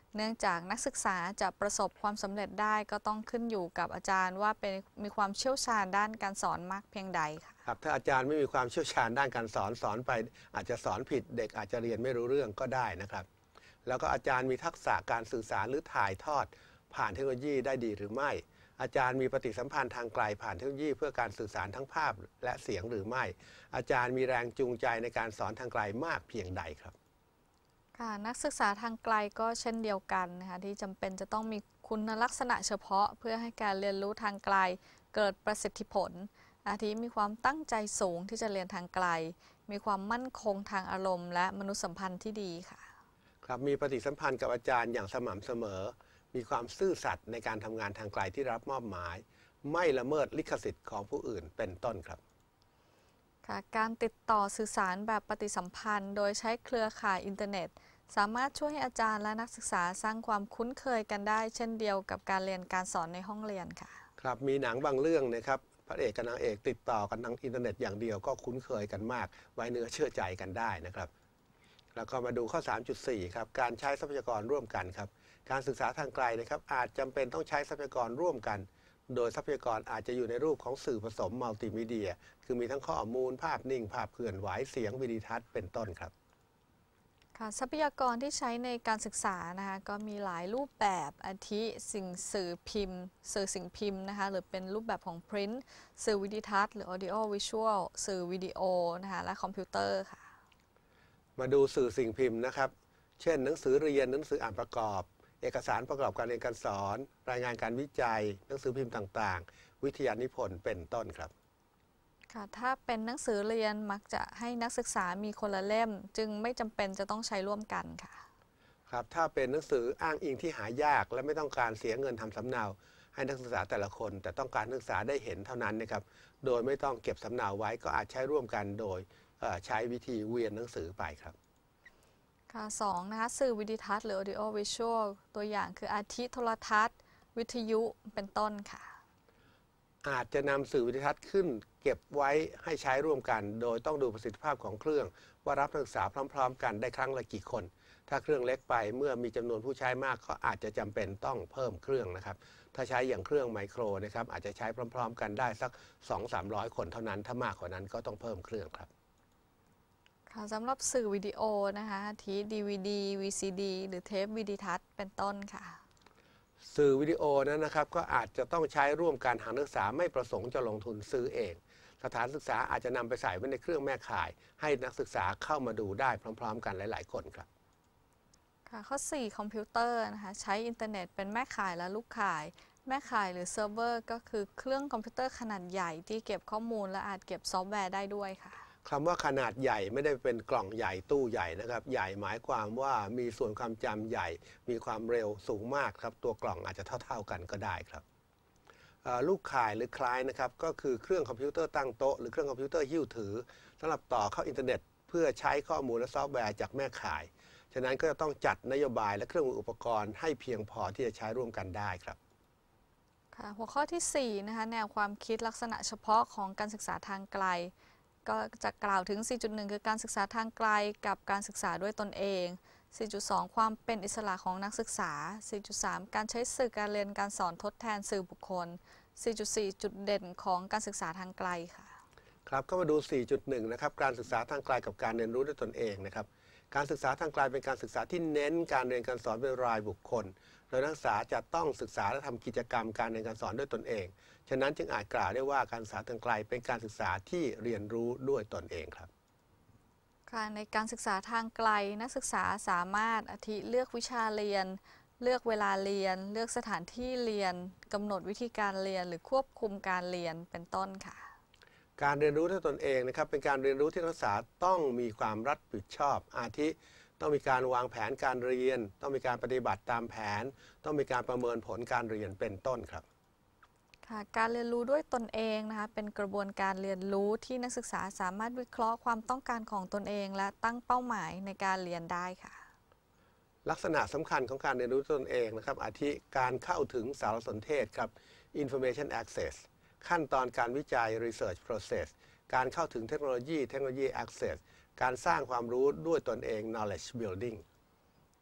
เนื่องจากนักศึกษาจะประสบความสำเร็จได้ก็ต้องขึ้นอยู่กับอาจารย์ว่าเป็นมีความเชี่ยวชาญด้านการสอนมากเพียงใดค่ะครับถ้าอาจารย์ไม่มีความเชี่ยวชาญด้านการสอนสอนไปอาจจะสอนผิดเด็กอาจจะเรียนไม่รู้เรื่องก็ได้นะครับแล้วก็อาจารย์มีทักษะการสื่อสารหรือถ่ายทอดผ่านเทคโนโลยีได้ดีหรือไม่อาจารย์มีปฏิสัมพันธ์ทางไกลผ่านเทคโนโลยีเพื่อการสื่อสารทั้งภาพและเสียงหรือไม่อาจารย์มีแรงจูงใจในการสอนทางไกลมากเพียงใดครับค่ะนักศึกษาทางไกลก็เช่นเดียวกันนะคะที่จำเป็นจะต้องมีคุณลักษณะเฉพาะเพื่อให้การเรียนรู้ทางไกลเกิดประสิทธิผลอาทิมีความตั้งใจสูงที่จะเรียนทางไกลมีความมั่นคงทางอารมณ์และมนุษยสัมพันธ์ที่ดีค่ะครับมีปฏิสัมพันธ์กับอาจารย์อย่างสม่ำเสมอมีความซื่อสัตย์ในการทำงานทางไกลที่รับมอบหมายไม่ละเมิดลิขสิทธิ์ของผู้อื่นเป็นต้นครับค่ะการติดต่อสื่อสารแบบปฏิสัมพันธ์โดยใช้เครือข่ายอินเทอร์เน็ตสามารถช่วยให้อาจารย์และนักศึกษาสร้างความคุ้นเคยกันได้เช่นเดียวกับการเรียนการสอนในห้องเรียนค่ะครับมีหนังบางเรื่องนะครับพระเอกกับนางเอกติดต่อกันทางอินเทอร์เน็ตอย่างเดียวก็คุ้นเคยกันมากไว้เนื้อเชื่อใจกันได้นะครับแล้วก็มาดูข้อ สามจุดสี่ ครับการใช้ทรัพยากรร่วมกันครับการศึกษาทางไกลนะครับอาจจำเป็นต้องใช้ทรัพยากรร่วมกันโดยทรัพยากรอาจจะอยู่ในรูปของสื่อผสมมัลติมีเดียคือมีทั้งข้อมูลภาพนิ่งภาพเคลื่อนไหวเสียงวิดีทัศน์เป็นต้นครับค่ะทรัพยากรที่ใช้ในการศึกษานะคะก็มีหลายรูปแบบอาทิสิ่งสื่อพิมพ์สื่อสิ่งพิมพ์นะคะหรือเป็นรูปแบบของ print สื่อวิดีทัศน์หรือ audio visual สื่อวิดีโอนะคะและคอมพิวเตอร์ค่ะมาดูสื่อสิ่งพิมพ์นะครับเช่นหนังสือเรียนหนังสืออ่านประกอบเอกสารประกอบการเรียนการสอนรายงานการวิจัยหนังสือพิมพ์ต่างๆวิทยานิพนธ์เป็นต้นครับค่ะถ้าเป็นหนังสือเรียนมักจะให้นักศึกษามีคนละเล่มจึงไม่จำเป็นจะต้องใช้ร่วมกันค่ะครับถ้าเป็นหนังสืออ้างอิงที่หายากและไม่ต้องการเสียเงินทำสำเนาให้นักศึกษาแต่ละคนแต่ต้องการนักศึกษาได้เห็นเท่านั้นนะครับโดยไม่ต้องเก็บสำเนาไว้ก็อาจใช้ร่วมกันโดยใช้วิธีเวียนหนังสือไปครับค่ะสองนะคะสื่อวิดีทัศน์หรือ audio visual ตัวอย่างคืออาทิโทรทัศน์วิทยุเป็นต้นค่ะอาจจะนำสื่อวิดีทัศน์ขึ้นเก็บไว้ให้ใช้ร่วมกันโดยต้องดูประสิทธิภาพของเครื่องว่ารับนักศึกษาพร้อมๆกันได้ครั้งละกี่คนถ้าเครื่องเล็กไปเมื่อมีจำนวนผู้ใช้มากก็อาจจะจำเป็นต้องเพิ่มเครื่องนะครับถ้าใช้อย่างเครื่องไมโครนะครับอาจจะใช้พร้อมๆกันได้สัก สองถึงสามร้อย คนเท่านั้นถ้ามากกว่านั้นก็ต้องเพิ่มเครื่องครับค่ะสำหรับสื่อวิดีโอนะคะที่ ดี วี ดี วี ซี ดี หรือเทปวิดีทัศน์เป็นต้นค่ะสื่อวิดีโอนั้นนะครับก็อาจจะต้องใช้ร่วมกันหากนักศึกษาไม่ประสงค์จะลงทุนซื้อเองสถานศึกษาอาจจะนำไปใส่ไว้ในเครื่องแม่ข่ายให้นักศึกษาเข้ามาดูได้พร้อมๆกันหลายๆคนครับค่ะข้อสี่คอมพิวเตอร์นะคะใช้อินเทอร์เน็ตเป็นแม่ข่ายและลูกข่ายแม่ข่ายหรือเซิร์ฟเวอร์ก็คือเครื่องคอมพิวเตอร์ขนาดใหญ่ที่เก็บข้อมูลและอาจเก็บซอฟต์แวร์ได้ด้วยค่ะคำว่าขนาดใหญ่ไม่ได้เป็นกล่องใหญ่ตู้ใหญ่นะครับใหญ่หมายความว่ามีส่วนความจำใหญ่มีความเร็วสูงมากครับตัวกล่องอาจจะเท่าๆกันก็ได้ครับลูกข่ายหรือคล้ายนะครับก็คือเครื่องคอมพิวเตอร์ตั้งโต๊ะหรือเครื่องคอมพิวเตอร์หิ้วถือสำหรับต่อเข้าอินเทอร์เน็ตเพื่อใช้ข้อมูลและซอฟต์แวร์จากแม่ข่ายฉะนั้นก็จะต้องจัดนโยบายและเครื่องมืออุปกรณ์ให้เพียงพอที่จะใช้ร่วมกันได้ครับค่ะหัวข้อที่สี่นะคะแนวความคิดลักษณะเฉพาะของการศึกษาทางไกลก็จะกล่าวถึง สี่จุดหนึ่ง คือการศึกษาทางไกลกับการศึกษาด้วยตนเอง สี่จุดสอง ความเป็นอิสระของนักศึกษา สี่จุดสาม การใช้สื่อการเรียนการสอนทดแทนสื่อบุคคล สี่จุดสี่ จุดเด่นของการศึกษาทางไกลค่ะครับก็มาดู สี่จุดหนึ่ง นะครับการศึกษาทางไกลกับการเรียนรู้ด้วยตนเองนะครับการศึกษาทางไกลเป็นการศึกษาที่เน้นการเรียนการสอนเป็นรายบุคคลโดยนักศึกษาจะต้องศึกษาและทำกิจกรรมการเรียนการสอนด้วยตนเองฉะนั้นจึงอาจกล่าวได้ว่าการศึกษาทางไกลเป็นการศึกษาที่เรียนรู้ด้วยตนเองครับค่ะในการศึกษาทางไกลนักศึกษาสามารถอาทิเลือกวิชาเรียนเลือกเวลาเรียนเลือกสถานที่เรียนกำหนดวิธีการเรียนหรือควบคุมการเรียนเป็นต้นค่ะการเรียนรู้ด้วยตนเองนะครับเป็นการเรียนรู้ที่นักศึกษาต้องมีความรับผิดชอบอาทิต้องมีการวางแผนการเรียนต้องมีการปฏิบัติตามแผนต้องมีการประเมินผลการเรียนเป็นต้นครับค่ะการเรียนรู้ด้วยตนเองนะคะเป็นกระบวนการเรียนรู้ที่นักศึกษาสามารถวิเคราะห์ความต้องการของตนเองและตั้งเป้าหมายในการเรียนได้ค่ะลักษณะสำคัญของการเรียนรู้ตนเองนะครับอาทิการเข้าถึงสารสนเทศครับ information access ขั้นตอนการวิจัย research process การเข้าถึงเทคโนโลยี technology access การสร้างความรู้ด้วยตนเอง knowledge building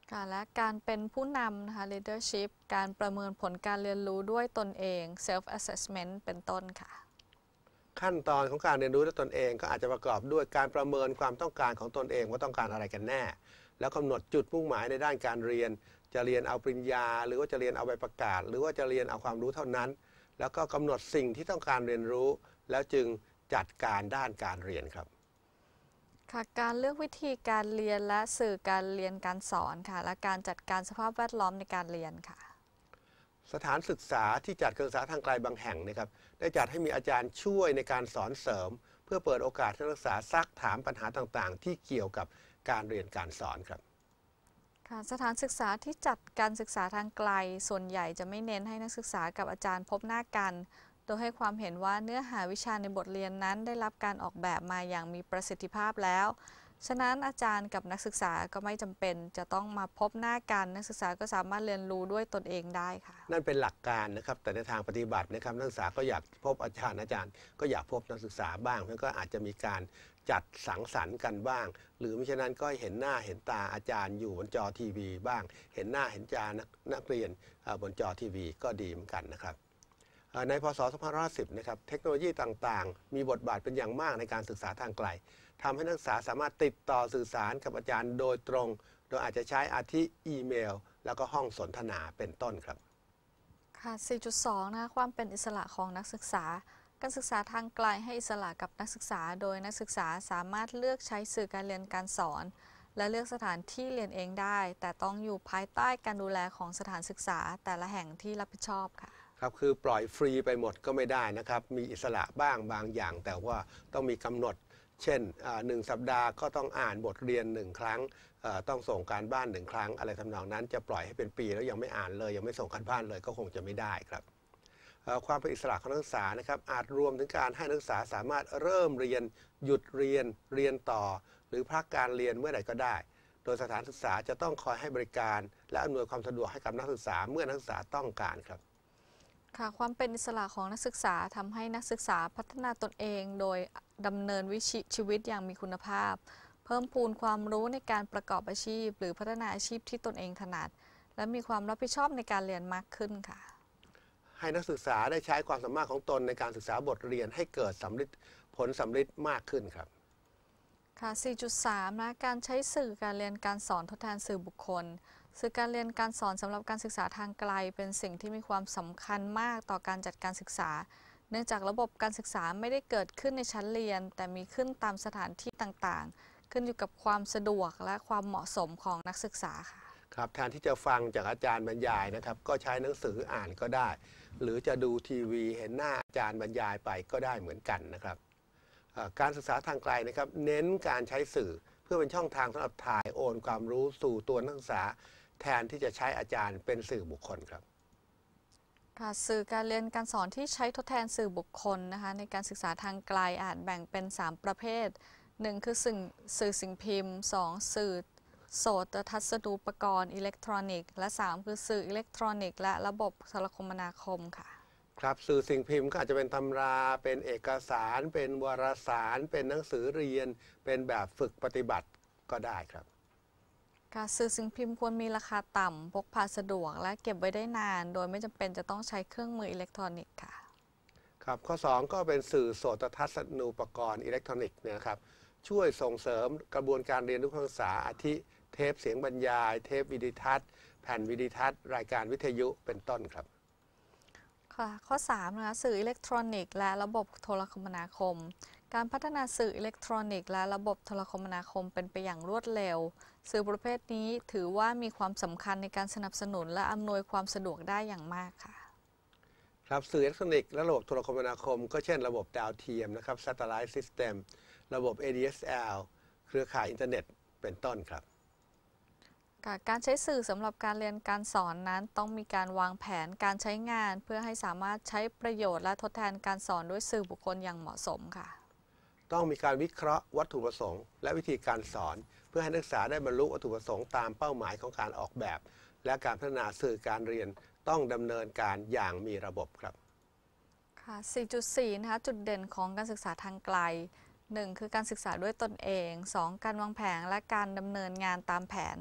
ค่ะและการเป็นผู้นำนะคะ leadership การประเมินผลการเรียนรู้ด้วยตนเอง self assessment เป็นต้นค่ะขั้นตอนของการเรียนรู้ด้วยตนเองก็อาจจะประกอบด้วยการประเมินความต้องการของตนเองว่าต้องการอะไรกันแน่แล้วกำหนดจุดมุ่งหมายในด้านการเรียนจะเรียนเอาปริญญาหรือว่าจะเรียนเอาใบประกาศหรือว่าจะเรียนเอาความรู้เท่านั้นแล้วก็กำหนดสิ่งที่ต้องการเรียนรู้แล้วจึงจัดการด้านการเรียนครับค่ะการเลือกวิธีการเรียนและสื่อการเรียนการสอนค่ะและการจัดการสภาพแวดล้อมในการเรียนค่ะสถานศึกษาที่จัดการศึกษาทางไกลบางแห่งนะครับได้จัดให้มีอาจารย์ช่วยในการสอนเสริมเพื่อเปิดโอกาสให้นักศึกษาซักถามปัญหาต่างๆที่เกี่ยวกับการเรียนการสอนครับค่ะสถานศึกษาที่จัดการศึกษาทางไกลส่วนใหญ่จะไม่เน้นให้นักศึกษากับอาจารย์พบหน้ากันโดยให้ความเห็นว่าเนื้อหาวิชาในบทเรียนนั้นได้รับการออกแบบมาอย่างมีประสิทธิภาพแล้วฉะนั้นอาจารย์กับนักศึกษาก็ไม่จำเป็นจะต้องมาพบหน้ากันนักศึกษาก็สามารถเรียนรู้ด้วยตนเองได้ค่ะนั่นเป็นหลักการนะครับแต่ในทางปฏิบัตินะครับนักศึกษาก็อยากพบอาจารย์อาจารย์ก็อยากพบนักศึกษาบ้างเพราะก็อาจจะมีการจัดสังสรรค์กันบ้างหรือไม่เช่นนั้นก็เห็นหน้าเห็นตาอาจารย์อยู่บนจอทีวีบ้างเห็นหน้าเห็นตานักเรียนบนจอทีวีก็ดีเหมือนกันนะครับในพ.ศ. สองพันห้าร้อยสิบนะครับเทคโนโลยีต่างๆมีบทบาทเป็นอย่างมากในการศึกษาทางไกลทำให้นักศึกษาสามารถติดต่อสื่อสารกับอาจารย์โดยตรงโดยอาจจะใช้อาทิอีเมลแล้วก็ห้องสนทนาเป็นต้นครับค่ะ สี่จุดสอง นะคะความเป็นอิสระของนักศึกษาการศึกษาทางไกลให้อิสระกับนักศึกษาโดยนักศึกษาสามารถเลือกใช้สื่อการเรียนการสอนและเลือกสถานที่เรียนเองได้แต่ต้องอยู่ภายใต้การดูแลของสถานศึกษาแต่ละแห่งที่รับผิดชอบค่ะครับคือปล่อยฟรีไปหมดก็ไม่ได้นะครับมีอิสระบ้างบางอย่างแต่ว่าต้องมีกำหนดเช่นหนึ่งสัปดาห์ก็ต้องอ่านบทเรียนหนึ่งครั้งต้องส่งการบ้านหนึ่งครั้งอะไรทำนองนั้นจะปล่อยให้เป็นปีแล้วยังไม่อ่านเลยยังไม่ส่งการบ้านเลยก็คงจะไม่ได้ครับความเป็นอิสระของนักศึกษานะครับอาจรวมถึงการให้นักศึกษาสามารถเริ่มเรียนหยุดเรียนเรียนต่อหรือพักการเรียนเมื่อใดก็ได้โดยสถานศึกษาจะต้องคอยให้บริการและอำนวยความสะดวกให้กับนักศึกษาเมื่อนักศึกษาต้องการครับค่ะความเป็นอิสระของนักศึกษาทำให้นักศึกษาพัฒนาตนเองโดยดำเนินวิถีชีวิตอย่างมีคุณภาพเพิ่มพูนความรู้ในการประกอบอาชีพหรือพัฒนาอาชีพที่ตนเองถนัดและมีความรับผิดชอบในการเรียนมากขึ้นค่ะให้นักศึกษาได้ใช้ความสามารถของตนในการศึกษาบทเรียนให้เกิดสำลิดผลสำลิดมากขึ้นครับค่ะ สี่จุดสาม นะการใช้สื่อการเรียนการสอนทดแทนสื่อบุคคลสื่อการเรียนการสอนสำหรับการศึกษาทางไกลเป็นสิ่งที่มีความสำคัญมากต่อการจัดการศึกษาเนื่องจากระบบการศึกษาไม่ได้เกิดขึ้นในชั้นเรียนแต่มีขึ้นตามสถานที่ต่างๆขึ้นอยู่กับความสะดวกและความเหมาะสมของนักศึกษาค่ะครับแทนที่จะฟังจากอาจารย์บรรยายนะครับก็ใช้หนังสืออ่านก็ได้หรือจะดูทีวีเห็นหน้าอาจารย์บรรยายไปก็ได้เหมือนกันนะครับการศึกษาทางไกลนะครับเน้นการใช้สื่อเพื่อเป็นช่องทางสำหรับถ่ายโอนความรู้สู่ตัวนักศึกษาแทนที่จะใช้อาจารย์เป็นสื่อบุคคลครับค่ะสื่อการเรียนการสอนที่ใช้ทดแทนสื่อบุคคลนะคะในการศึกษาทางไกลอาจแบ่งเป็นสามประเภทหนึ่งคือสื่อสื่อสิ่งพิมพ์สองสื่อโสตทัศนูปกรณ์อิเล็กทรอนิกส์และสามคือสื่ออิเล็กทรอนิกส์และระบบโทรคมนาคมค่ะครับสื่อสิ่งพิมพ์ก็อาจจะเป็นตำราเป็นเอกสารเป็นวารสารเป็นหนังสือเรียนเป็นแบบฝึกปฏิบัติก็ได้ครับค่ะสื่อสิ่งพิมพ์ควรมีราคาต่ำพกพาสะดวกและเก็บไว้ได้นานโดยไม่จำเป็นจะต้องใช้เครื่องมืออิเล็กทรอนิกส์ค่ะครับข้อสองก็เป็นสื่อโสตทัศนูปกรณ์อิเล็กทรอนิกส์เนี่ยครับช่วยส่งเสริมกระบวนการเรียนรู้ภาษาอาทิเทปเสียงบรรยายเทปวิดีทัศน์แผ่นวิดีทัศน์รายการวิทยุเป็นต้นครับค่ะข้อสามนะคะสื่ออิเล็กทรอนิกส์และระบบโทรคมนาคมการพัฒนาสื่ออิเล็กทรอนิกส์และระบบโทรคมนาคมเป็นไปอย่างรวดเร็วสื่อประเภทนี้ถือว่ามีความสำคัญในการสนับสนุนและอำนวยความสะดวกได้อย่างมากค่ะครับสื่ออิเล็กทรอนิกส์และระบบโทรคมนาคมก็เช่นระบบดาวเทียมนะครับ Satellite System ระบบ เอ ดี เอส แอล เครือข่ายอินเทอร์เน็ตเป็นต้นครับการใช้สื่อสำหรับการเรียนการสอนนั้นต้องมีการวางแผนการใช้งานเพื่อให้สามารถใช้ประโยชน์และทดแทนการสอนด้วยสื่อบุคคลอย่างเหมาะสมค่ะต้องมีการวิเคราะห์วัตถุประสงค์และวิธีการสอนเพื่อให้นักศึกษาได้บรรลุวัตถุประสงค์ตามเป้าหมายของการออกแบบและการพัฒนาสื่อการเรียนต้องดำเนินการอย่างมีระบบครับค่ะ สี่จุดสี่ นะคะจุดเด่นของการศึกษาทางไกลหนึ่งคือการศึกษาด้วยตนเองสองการวางแผนและการดำเนินงานตามแผน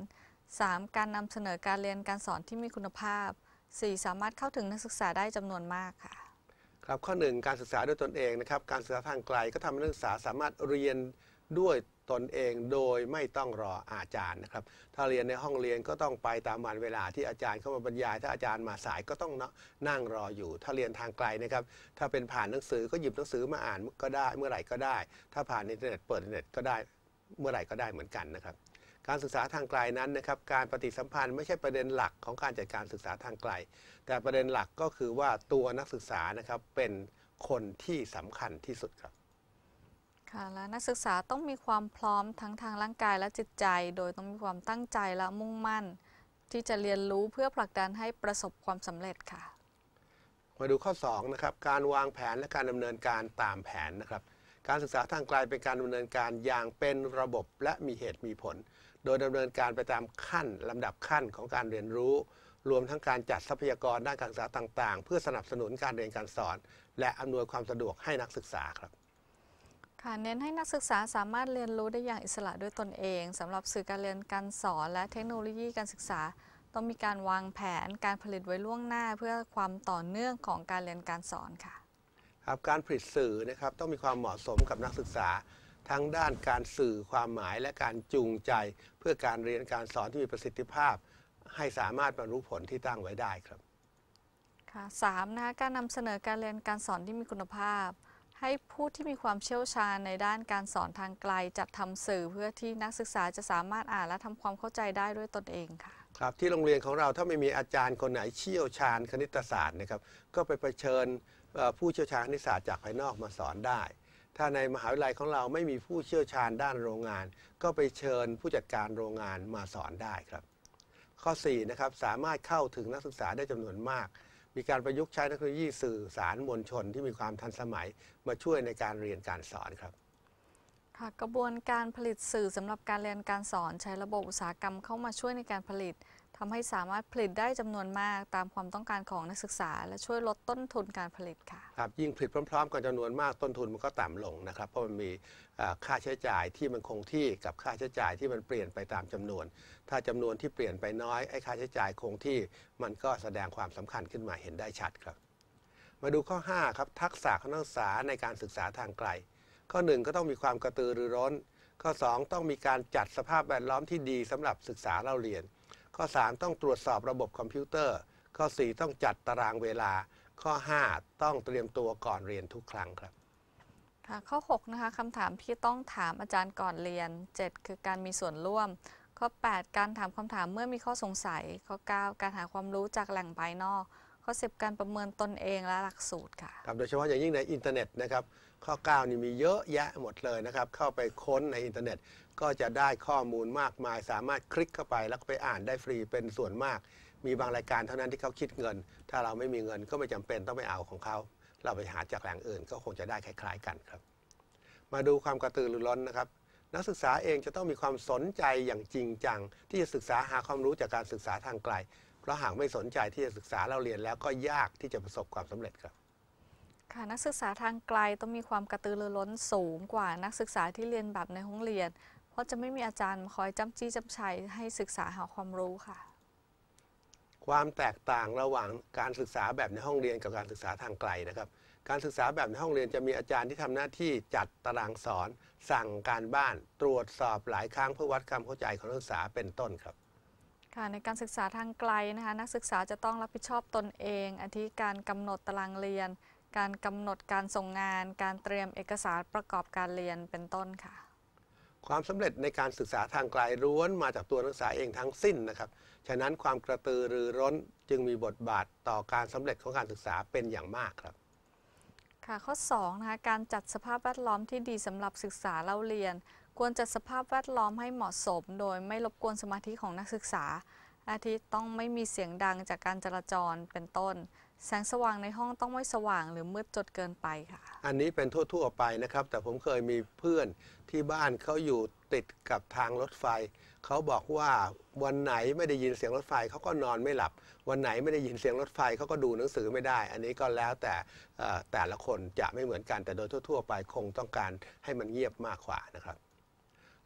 สาม การนำเสนอการเรียนการสอนที่มีคุณภาพ สี่ สามารถเข้าถึงนักศึกษาได้จำนวนมากค่ะครับข้อหนึ่งการศึกษาด้วยตนเองนะครับการศึกษาทางไกลก็ทำให้นักศึกษาสามารถเรียนด้วยตนเองโดยไม่ต้องรออาจารย์นะครับถ้าเรียนในห้องเรียนก็ต้องไปตามวันเวลาที่อาจารย์เข้ามาบรรยายถ้าอาจารย์มาสายก็ต้องนั่งรออยู่ถ้าเรียนทางไกลนะครับถ้าเป็นผ่านหนังสือก็หยิบหนังสือมาอ่านก็ได้เมื่อไหร่ก็ได้ถ้าผ่านอินเทอร์เน็ตเปิดอินเทอร์เน็ตก็ได้เมื่อไหร่ก็ได้เหมือนกันนะครับการศึกษาทางไกลนั้นนะครับการปฏิสัมพันธ์ไม่ใช่ประเด็นหลักของการจัดการศึกษาทางไกลแต่ประเด็นหลักก็คือว่าตัวนักศึกษานะครับเป็นคนที่สำคัญที่สุดครับค่ะและนักศึกษาต้องมีความพร้อมทั้งทางร่างกายและจิตใจโดยต้องมีความตั้งใจและมุ่งมั่นที่จะเรียนรู้เพื่อผลักดันให้ประสบความสำเร็จค่ะมาดูข้อสองนะครับการวางแผนและการดำเนินการตามแผนนะครับการศึกษาทางไกลเป็นการดำเนินการอย่างเป็นระบบและมีเหตุมีผลโดยดำเนินการไปตามขั้นลำดับขั้นของการเรียนรู้รวมทั้งการจัดทรัพยากรด้านการศึกษาต่างๆเพื่อสนับสนุนการเรียนการสอนและอำนวยความสะดวกให้นักศึกษาครับค่ะเน้นให้นักศึกษาสามารถเรียนรู้ได้อย่างอิสระด้วยตนเองสำหรับสื่อการเรียนการสอนและเทคโนโลยีการศึกษาต้องมีการวางแผนการผลิตไว้ล่วงหน้าเพื่อความต่อเนื่องของการเรียนการสอนค่ะครับการผลิตสื่อนะครับต้องมีความเหมาะสมกับนักศึกษาทั้งด้านการสื่อความหมายและการจูงใจเพื่อการเรียนการสอนที่มีประสิทธิภาพให้สามารถบรรลุผลที่ตั้งไว้ได้ครับค่ะสามนะคะการนำเสนอการเรียนการสอนที่มีคุณภาพให้ผู้ที่มีความเชี่ยวชาญในด้านการสอนทางไกลจัดทำสื่อเพื่อที่นักศึกษาจะสามารถอ่านและทำความเข้าใจได้ด้วยตนเองค่ะครับที่โรงเรียนของเราถ้าไม่มีอาจารย์คนไหนเชี่ยวชาญคณิตศาสตร์นะครับก็ไปเผชิญผู้เชี่ยวชาญคณิตศาสตร์จากภายนอกมาสอนได้ถ้าในมหาวิทยาลัยของเราไม่มีผู้เชี่ยวชาญด้านโรงงานก็ไปเชิญผู้จัดการโรงงานมาสอนได้ครับข้อสี่นะครับสามารถเข้าถึงนักศึกษาได้จำนวนมากมีการประยุกต์ใช้เทคโนโลยีสื่อสารมวลชนที่มีความทันสมัยมาช่วยในการเรียนการสอนครับค่ะกระบวนการผลิตสื่อสำหรับการเรียนการสอนใช้ระบบอุตสาหกรรมเข้ามาช่วยในการผลิตทำให้สามารถผลิตได้จำนวนมากตามความต้องการของนักศึกษาและช่วยลดต้นทุนการผลิตค่ะครับยิ่งผลิตพร้อมๆกันจำนวนมากต้นทุนมันก็ต่ำลงนะครับเพราะมันมีค่าใช้จ่ายที่มันคงที่กับค่าใช้จ่ายที่มันเปลี่ยนไปตามจำนวนถ้าจำนวนที่เปลี่ยนไปน้อยไอ้ค่าใช้จ่ายคงที่มันก็แสดงความสำคัญขึ้นมาเห็นได้ชัดครับมาดูข้อห้าครับทักษะของนักศึกษาในการศึกษาทางไกลข้อหนึ่งก็ต้องมีความกระตือรือร้นข้อสองต้องมีการจัดสภาพแวดล้อมที่ดีสำหรับศึกษาเล่าเรียนข้อสามต้องตรวจสอบระบบคอมพิวเตอร์ข้อสี่ต้องจัดตารางเวลาข้อห้าต้องเตรียมตัวก่อนเรียนทุกครั้งครับค่ะข้อหกนะคะคำถามที่ต้องถามอาจารย์ก่อนเรียนเจ็ดคือการมีส่วนร่วมข้อแปดการถามคำถามเมื่อมีข้อสงสัยข้อเก้าการหาความรู้จากแหล่งภายนอกข้อสิบการประเมินตนเองและหลักสูตรค่ะครับโดยเฉพาะอย่างยิ่งในอินเทอร์เน็ตนะครับข้อเก้านี่มีเยอะแยะหมดเลยนะครับเข้าไปค้นในอินเทอร์เน็ตก็จะได้ข้อมูลมากมายสามารถคลิกเข้าไปแล้วก็ไปอ่านได้ฟรีเป็นส่วนมากมีบางรายการเท่านั้นที่เขาคิดเงินถ้าเราไม่มีเงินก็ไม่จำเป็นต้องไปเอาของเขาเราไปหาจากแหล่งอื่นก็คงจะได้คล้ายๆกันครับมาดูความกระตือรือร้นนะครับนักศึกษาเองจะต้องมีความสนใจอย่างจริงจังที่จะศึกษาหาความรู้จากการศึกษาทางไกลเพราะหากไม่สนใจที่จะศึกษาเราเรียนแล้วก็ยากที่จะประสบความสำเร็จครับค่ะนักศึกษาทางไกลต้องมีความกระตือรือร้นสูงกว่านักศึกษาที่เรียนแบบในห้องเรียนเพราะจะไม่มีอาจารย์มาคอยจ้ำจี้จ้ำชัยให้ศึกษาหาความรู้ค่ะความแตกต่างระหว่างการศึกษาแบบในห้องเรียนกับการศึกษาทางไกลนะครับการศึกษาแบบในห้องเรียนจะมีอาจารย์ที่ทำหน้าที่จัดตารางสอนสั่งการบ้านตรวจสอบหลายครั้งเพื่อวัดความเข้าใจของนักศึกษาเป็นต้นครับค่ะในการศึกษาทางไกลนะคะนักศึกษาจะต้องรับผิดชอบตนเองอาทิการกำหนดตารางเรียนการกำหนดการส่งงานการเตรียมเอกสารประกอบการเรียนเป็นต้นค่ะความสำเร็จในการศึกษาทางไกลล้วนมาจากตัวนักศึกษาเองทั้งสิ้นนะครับฉะนั้นความกระตือรือร้นจึงมีบทบาทต่อการสำเร็จของการศึกษาเป็นอย่างมากครับค่ะข้อสองนะคะการจัดสภาพแวดล้อมที่ดีสำหรับศึกษาเล่าเรียนควรจัดสภาพแวดล้อมให้เหมาะสมโดยไม่รบกวนสมาธิของนักศึกษาอาทิต้องไม่มีเสียงดังจากการจราจรเป็นต้นแสงสว่างในห้องต้องไม่สว่างหรือมืดจนเกินไปค่ะอันนี้เป็นทั่วๆไปนะครับแต่ผมเคยมีเพื่อนที่บ้านเขาอยู่ติดกับทางรถไฟเขาบอกว่าวันไหนไม่ได้ยินเสียงรถไฟเขาก็นอนไม่หลับวันไหนไม่ได้ยินเสียงรถไฟเขาก็ดูหนังสือไม่ได้อันนี้ก็แล้วแต่แต่ละคนจะไม่เหมือนกันแต่โดยทั่วๆไปคงต้องการให้มันเงียบมากกว่านะครับ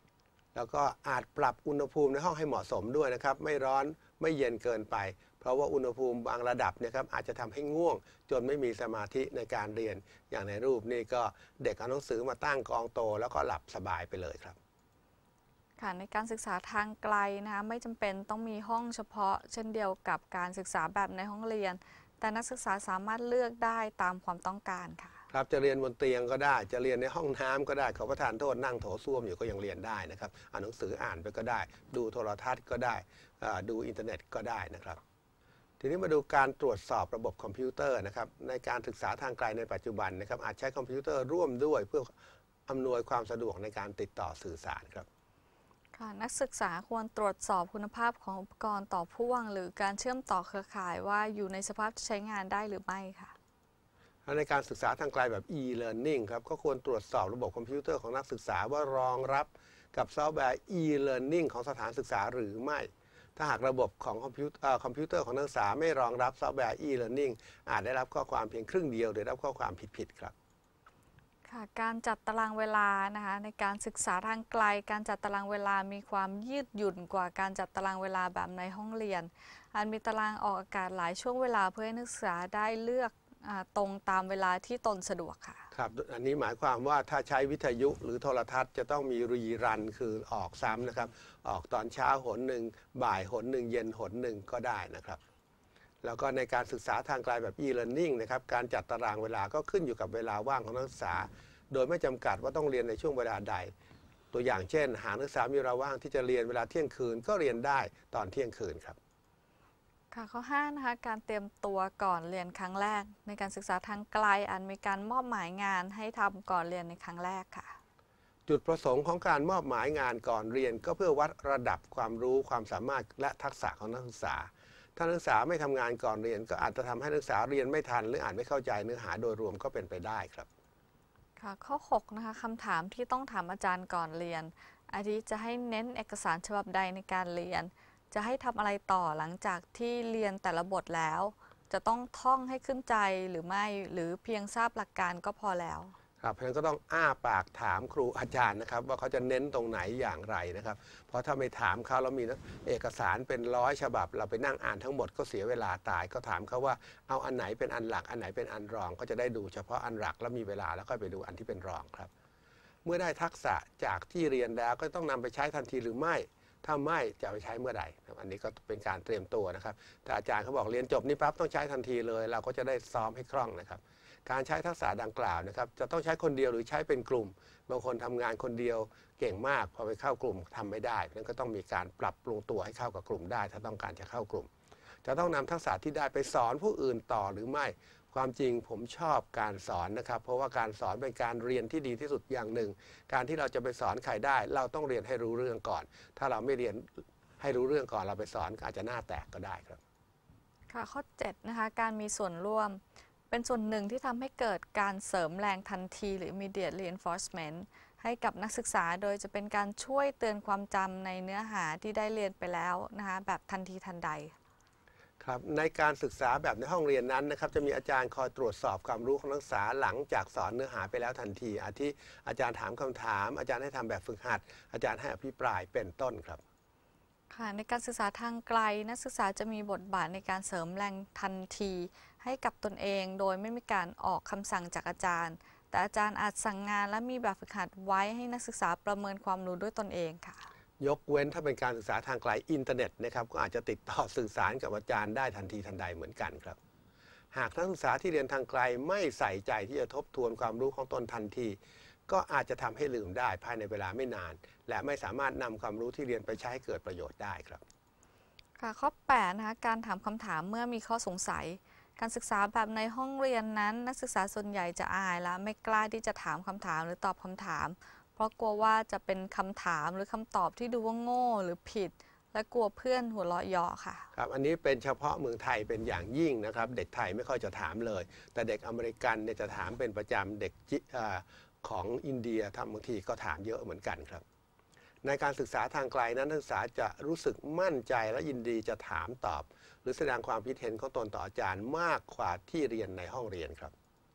แล้วก็อาจปรับอุณหภูมิในห้องให้เหมาะสมด้วยนะครับไม่ร้อนไม่เย็นเกินไปเพราะว่าอุณหภูมิบางระดับเนี่ยครับอาจจะทำให้ง่วงจนไม่มีสมาธิในการเรียนอย่างในรูปนี่ก็เด็กเอาหนังสือมาตั้งกองโตแล้วก็หลับสบายไปเลยครับค่ะในการศึกษาทางไกลนะคะไม่จำเป็นต้องมีห้องเฉพาะเช่นเดียวกับการศึกษาแบบในห้องเรียนแต่นักศึกษาสามารถเลือกได้ตามความต้องการค่ะครับจะเรียนบนเตียงก็ได้จะเรียนในห้องน้ำก็ได้ขอประทานโทษนั่งโถส้วมอยู่ก็ยังเรียนได้นะครับอ่านหนังสืออ่านไปก็ได้ดูโทรทัศน์ก็ได้ดูอินเทอร์เน็ตก็ได้นะครับทีนี้มาดูการตรวจสอบระบบคอมพิวเตอร์นะครับในการศึกษาทางไกลในปัจจุบันนะครับอาจใช้คอมพิวเตอร์ร่วมด้วยเพื่ออำนวยความสะดวกในการติดต่อสื่อสารครับค่ะนักศึกษาควรตรวจสอบคุณภาพของอุปกรณ์ต่อพ่วงหรือการเชื่อมต่อเครือข่ายว่าอยู่ในสภาพที่ใช้งานได้หรือไม่ค่ะในการศึกษาทางไกลแบบ e-learning ครับก็ควรตรวจสอบระบบคอมพิวเตอร์ของนักศึกษาว่ารองรับกับซอฟต์แวร์ e-learning ของสถานศึกษาหรือไม่ถ้าหากระบบของคอมพิวเตอร์คอมพิวเตอร์ของนักศึกษาไม่รองรับซอฟต์แวร์ e-learning อาจได้รับข้อความเพียงครึ่งเดียวหรือได้รับข้อความผิดๆครับค่ะการจัดตารางเวลานะคะในการศึกษาทางไกลการจัดตารางเวลามีความยืดหยุ่นกว่าการจัดตารางเวลาแบบในห้องเรียนอาจมีตารางออกอากาศหลายช่วงเวลาเพื่อให้นักศึกษาได้เลือกตรงตามเวลาที่ตนสะดวกค่ะครับอันนี้หมายความว่าถ้าใช้วิทยุหรือโทรทัศน์จะต้องมีรีรันคือออกซ้ำนะครับออกตอนเช้าหนหนึ่งบ่ายหนหนึ่งเย็นหนหนึ่งก็ได้นะครับแล้วก็ในการศึกษาทางไกลแบบ e-learning นะครับการจัดตารางเวลาก็ขึ้นอยู่กับเวลาว่างของนักศึกษาโดยไม่จำกัดว่าต้องเรียนในช่วงเวลาใดตัวอย่างเช่นหากนักศึกษามีเวลาว่างที่จะเรียนเวลาเที่ยงคืนก็เรียนได้ตอนเที่ยงคืนครับค่ะข้อห้านะคะการเตรียมตัวก่อนเรียนครั้งแรกในการศึกษาทางไกลอาจมีการมอบหมายงานให้ทำก่อนเรียนในครั้งแรกค่ะจุดประสงค์ของการมอบหมายงานก่อนเรียนก็เพื่อวัดระดับความรู้ความสามารถและทักษะของนักศึกษาถ้านักศึกษาไม่ทำงานก่อนเรียนก็อาจจะทำให้นักศึกษาเรียนไม่ทันหรืออ่านไม่เข้าใจเนื้อหาโดยรวมก็เป็นไปได้ครับค่ะข้อหกนะคะคำถามที่ต้องถามอาจารย์ก่อนเรียนอาทิจะให้เน้นเอกสารฉบับใดในการเรียนจะให้ทำอะไรต่อหลังจากที่เรียนแต่ละบทแล้วจะต้องท่องให้ขึ้นใจหรือไม่หรือเพียงทราบหลักการก็พอแล้วครับเพราะฉะนั้นก็ต้องอ้าปากถามครูอาจารย์นะครับว่าเขาจะเน้นตรงไหนอย่างไรนะครับเพราะถ้าไม่ถามเขาเรามีเอกสารเป็นร้อยฉบับเราไปนั่งอ่านทั้งหมดก็เสียเวลาตายก็ถามเขาว่าเอาอันไหนเป็นอันหลักอันไหนเป็นอันรองก็จะได้ดูเฉพาะอันหลักแล้วมีเวลาแล้วก็ไปดูอันที่เป็นรองครับเมื่อได้ทักษะจากที่เรียนแล้วก็ต้องนำไปใช้ทันทีหรือไม่ถ้าไม่จะไปใช้เมื่อใดอันนี้ก็เป็นการเตรียมตัวนะครับแต่อาจารย์เขาบอกเรียนจบนี่ปั๊บต้องใช้ทันทีเลยเราก็จะได้ซ้อมให้คล่องนะครับการใช้ทักษะดังกล่าวนะครับจะต้องใช้คนเดียวหรือใช้เป็นกลุ่มบางคนทำงานคนเดียวเก่งมากพอไปเข้ากลุ่มทำไม่ได้นั้นก็ต้องมีการปรับปรุงตัวให้เข้ากับกลุ่มได้ถ้าต้องการจะเข้ากลุ่มจะต้องนำทักษะที่ได้ไปสอนผู้อื่นต่อหรือไม่ความจริงผมชอบการสอนนะครับเพราะว่าการสอนเป็นการเรียนที่ดีที่สุดอย่างหนึ่งการที่เราจะไปสอนใครได้เราต้องเรียนให้รู้เรื่องก่อนถ้าเราไม่เรียนให้รู้เรื่องก่อนเราไปสอนอาจจะหน้าแตกก็ได้ครับค่ะข้อเจ็ดนะคะการมีส่วนร่วมเป็นส่วนหนึ่งที่ทำให้เกิดการเสริมแรงทันทีหรือ immediate reinforcement ให้กับนักศึกษาโดยจะเป็นการช่วยเตือนความจำในเนื้อหาที่ได้เรียนไปแล้วนะคะแบบทันทีทันใดครับในการศึกษาแบบในห้องเรียนนั้นนะครับจะมีอาจารย์คอยตรวจสอบความรู้ของนักศึกษาหลังจากสอนเนื้อหาไปแล้วทันทีอาทิอาจารย์ถามคำถามอาจารย์ให้ทำแบบฝึกหัดอาจารย์ให้อภิปรายเป็นต้นครับค่ะในการศึกษาทางไกลนักศึกษาจะมีบทบาทในการเสริมแรงทันทีให้กับตนเองโดยไม่มีการออกคำสั่งจากอาจารย์แต่อาจารย์อาจสั่งงานและมีแบบฝึกหัดไว้ให้นักศึกษาประเมินความรู้ด้วยตนเองค่ะยกเว้นถ้าเป็นการศึกษาทางไกลอินเทอร์เน็ตนะครับก็อาจจะติดต่อสื่อสารกับอาจารย์ได้ทันทีทันใดเหมือนกันครับหากนักศึกษาที่เรียนทางไกลไม่ใส่ใจที่จะทบทวนความรู้ของตนทันทีก็อาจจะทำให้ลืมได้ภายในเวลาไม่นานและไม่สามารถนำความรู้ที่เรียนไปใช้ให้เกิดประโยชน์ได้ครับค่ะข้อแปดนะคะการถามคำถามเมื่อมีข้อสงสัยการศึกษาแบบในห้องเรียนนั้นนักศึกษาส่วนใหญ่จะอายและไม่กล้าที่จะถามคำถามหรือตอบคำถามเพราะกลัวว่าจะเป็นคำถามหรือคำตอบที่ดูว่าโง่หรือผิดและกลัวเพื่อนหัวเราะเยาะค่ะครับอันนี้เป็นเฉพาะเมืองไทยเป็นอย่างยิ่งนะครับเด็กไทยไม่ค่อยจะถามเลยแต่เด็กอเมริกันเนี่ยจะถามเป็นประจำเด็กของอินเดียทำบางทีก็ถามเยอะเหมือนกันครับในการศึกษาทางไกลนั้นนักศึกษาจะรู้สึกมั่นใจและยินดีจะถามตอบหรือแสดงความคิดเห็นของตนต่ออาจารย์มากกว่าที่เรียนในห้องเรียนครับ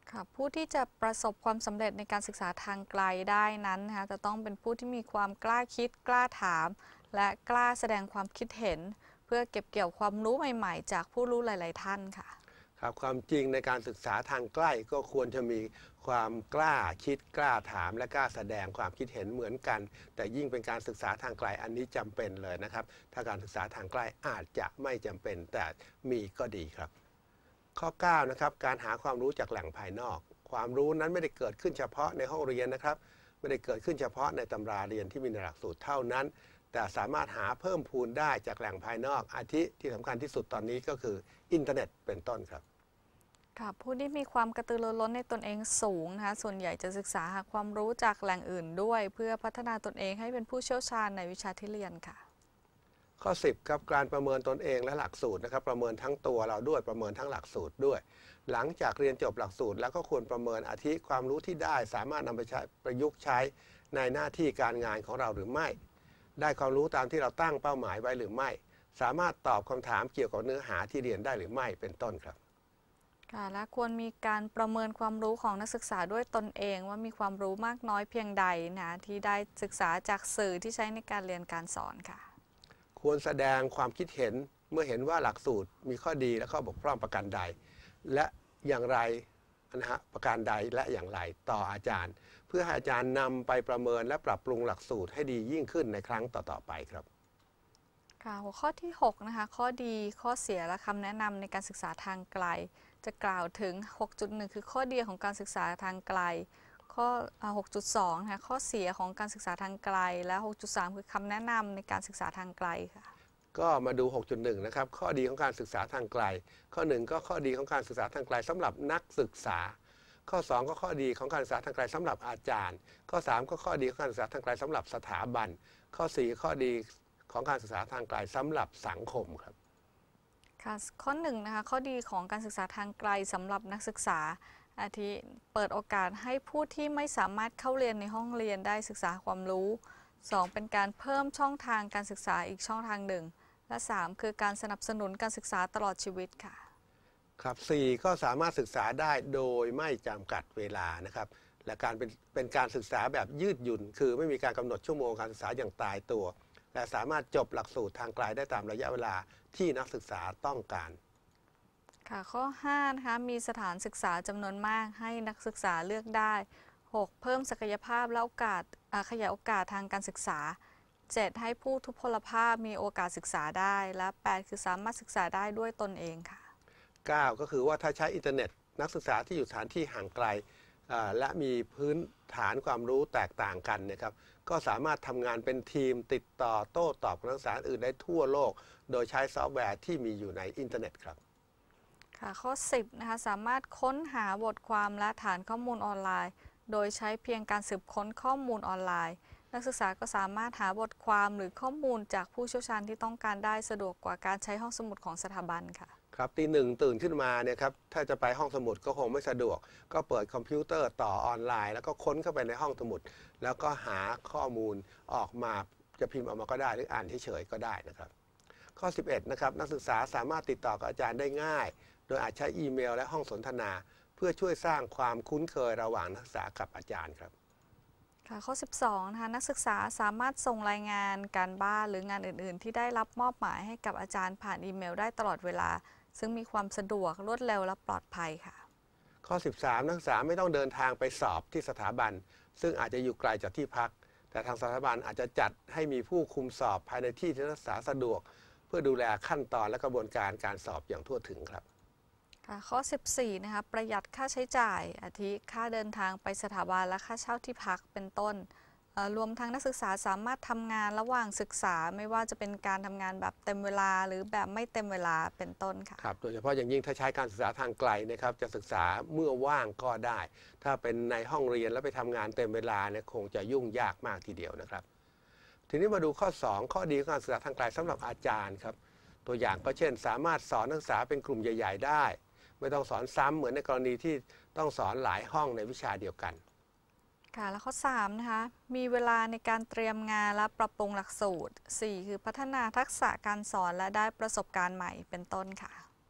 ค่ะผู้ที่จะประสบความสำเร็จในการศึกษาทางไกลได้นั้นนะคะจะต้องเป็นผู้ที่มีความกล้าคิดกล้าถามและกล้าแสดงความคิดเห็นเพื่อเก็บเกี่ยวความรู้ใหม่ๆจากผู้รู้หลายๆท่านค่ะครับความจริงในการศึกษาทางใกล้ก็ควรจะมีความกล้าคิดกล้าถามและกล้าแสดงความคิดเห็นเหมือนกันแต่ยิ่งเป็นการศึกษาทางไกลอันนี้จำเป็นเลยนะครับถ้าการศึกษาทางใกล้อาจจะไม่จำเป็นแต่มีก็ดีครับข้อเก้านะครับการหาความรู้จากแหล่งภายนอกความรู้นั้นไม่ได้เกิดขึ้นเฉพาะในห้องเรียนนะครับไม่ได้เกิดขึ้นเฉพาะในตำราเรียนที่มีในหลักสูตรเท่านั้นแต่สามารถหาเพิ่มพูนได้จากแหล่งภายนอกอาทิที่สำคัญที่สุดตอนนี้ก็คืออินเทอร์เน็ตเป็นต้นครับค่ะผู้ที่มีความกระตือรือร้นในตนเองสูงนะคะส่วนใหญ่จะศึกษาหาความรู้จากแหล่งอื่นด้วยเพื่อพัฒนาตนเองให้เป็นผู้เชี่ยวชาญในวิชาที่เรียนค่ะข้อสิบครับการประเมินตนเองและหลักสูตรนะครับประเมินทั้งตัวเราด้วยประเมินทั้งหลักสูตรด้วยหลังจากเรียนจบหลักสูตรแล้วก็ควรประเมินอาทิความรู้ที่ได้สามารถนำไปใช้ประยุกต์ใช้ในหน้าที่การงานของเราหรือไม่ได้ความรู้ตามที่เราตั้งเป้าหมายไว้หรือไม่สามารถตอบคำถามเกี่ยวกับเนื้อหาที่เรียนได้หรือไม่เป็นต้นครับค่ะและควรมีการประเมินความรู้ของนักศึกษาด้วยตนเองว่ามีความรู้มากน้อยเพียงใดนะที่ได้ศึกษาจากสื่อที่ใช้ในการเรียนการสอนค่ะควรแสดงความคิดเห็นเมื่อเห็นว่าหลักสูตรมีข้อดีและข้อบกพร่องประการใดและอย่างไรนะฮะประการใดและอย่างไรต่ออาจารย์เพื่อให้อาจารย์นำไปประเมินและปรับปรุงหลักสูตรให้ดียิ่งขึ้นในครั้งต่อๆไปครับค่ะหัวข้อที่หกนะคะข้อดีข้อเสียและคำแนะนำในการศึกษาทางไกลจะกล่าวถึง หกจุดหนึ่ง คือข้อดีของการศึกษาทางไกลข้อ หกจุดสอง นะคะข้อเสียของการศึกษาทางไกลและ หกจุดสาม คือคำแนะนำในการศึกษาทางไกลค่ะก็มาดู หกจุดหนึ่ง นะครับข้อดีของการศึกษาทางไกลข้อหนึ่งก็ข้อดีของการศึกษาทางไกลสำหรับนักศึกษาข้อสองก็ข้อดีของการศึกษาทางไกลสำหรับอาจารย์ข้อสามก็ข้อดีของการศึกษาทางไกลสำหรับสถาบันข้อสี่ข้อดีของการศึกษาทางไกลสำหรับสังคมครับค่ะข้อหนึ่งนะคะข้อดีของการศึกษาทางไกลสำหรับนักศึกษาอาทิเปิดโอกาสให้ผู้ที่ไม่สามารถเข้าเรียนในห้องเรียนได้ศึกษาความรู้สองเป็นการเพิ่มช่องทางการศึกษาอีกช่องทางหนึ่งและสามคือการสนับสนุนการศึกษาตลอดชีวิตค่ะครับสี่ก็สามารถศึกษาได้โดยไม่จำกัดเวลานะครับและการเป็นเป็นการศึกษาแบบยืดหยุ่นคือไม่มีการกำหนดชั่วโมงการศึกษาอย่างตายตัวและสามารถจบหลักสูตรทางไกลได้ตามระยะเวลาที่นักศึกษาต้องการค่ะข้อห้านะคะมีสถานศึกษาจำนวนมากให้นักศึกษาเลือกได้หกเพิ่มศักยภาพและโอกาสขยายโอกาสทางการศึกษาเจ็ดให้ผู้ทุพพลภาพมีโอกาสศึกษาได้และแปดคือสามารถศึกษาได้ด้วยตนเองค่ะเก้าก็คือว่าถ้าใช้อินเทอร์เน็ตนักศึกษาที่อยู่สถานที่ห่างไกลและมีพื้นฐานความรู้แตกต่างกันนะครับก็สามารถทำงานเป็นทีมติดต่อโต้ตอบกับนักศึกษาอื่นได้ทั่วโลกโดยใช้ซอฟต์แวร์ที่มีอยู่ในอินเทอร์เน็ตครับค่ะข้อสิบนะคะสามารถค้นหาบทความและฐานข้อมูลออนไลน์โดยใช้เพียงการสืบค้นข้อมูลออนไลน์นักศึกษาก็สามารถหาบทความหรือข้อมูลจากผู้เชี่ยวชาญที่ต้องการได้สะดวกกว่าการใช้ห้องสมุดของสถาบันค่ะครับตีหนึ่งตื่นขึ้นมาเนี่ยครับถ้าจะไปห้องสมุดก็คงไม่สะดวกก็เปิดคอมพิวเตอร์ต่อออนไลน์แล้วก็ค้นเข้าไปในห้องสมุดแล้วก็หาข้อมูลออกมาจะพิมพ์ออกมาก็ได้หรืออ่านเฉยๆก็ได้นะครับข้อสิบเอ็ดนะครับนักศึกษาสามารถติดต่อกับอาจารย์ได้ง่ายโดยอาจใช้อีเมลและห้องสนทนาเพื่อช่วยสร้างความคุ้นเคยระหว่างนักศึกษากับอาจารย์ครับค่ะข้อสิบสองนะคะนักศึกษาสามารถส่งรายงานการบ้านหรืองานอื่นๆที่ได้รับมอบหมายให้กับอาจารย์ผ่านอีเมลได้ตลอดเวลาซึ่งมีความสะดวกรวดเร็วและปลอดภัยค่ะข้อสิบสามนักศึกษาไม่ต้องเดินทางไปสอบที่สถาบันซึ่งอาจจะอยู่ไกลจากที่พักแต่ทางสถาบันอาจจะจัดให้มีผู้คุมสอบภายในที่ที่นักศึกษาสะดวกเพื่อดูแลขั้นตอนและกระบวนการการสอบอย่างทั่วถึงครับค่ะข้อสิบสี่นะคะประหยัดค่าใช้จ่ายอาทิค่าเดินทางไปสถาบันและค่าเช่าที่พักเป็นต้นรวมทั้งนักศึกษาสามารถทำงานระหว่างศึกษาไม่ว่าจะเป็นการทำงานแบบเต็มเวลาหรือแบบไม่เต็มเวลาเป็นต้นค่ะครับโดยเฉพาะอย่างยิ่งถ้าใช้การศึกษาทางไกลนะครับจะศึกษาเมื่อว่างก็ได้ถ้าเป็นในห้องเรียนแล้วไปทำงานเต็มเวลาเนี่ยคงจะยุ่งยากมากทีเดียวนะครับทีนี้มาดูข้อสองข้อดีของการศึกษาทางไกลสำหรับอาจารย์ครับตัวอย่างก็เช่นสามารถสอนนักศึกษาเป็นกลุ่มใหญ่ๆได้ไม่ต้องสอนซ้ำเหมือนในกรณีที่ต้องสอนหลายห้องในวิชาเดียวกันค่ะแล้วข้อสามนะคะมีเวลาในการเตรียมงานและปรับปรุงหลักสูตรสี่คือพัฒนาทักษะการสอนและได้ประสบการณ์ใหม่เป็นต้นค่ะ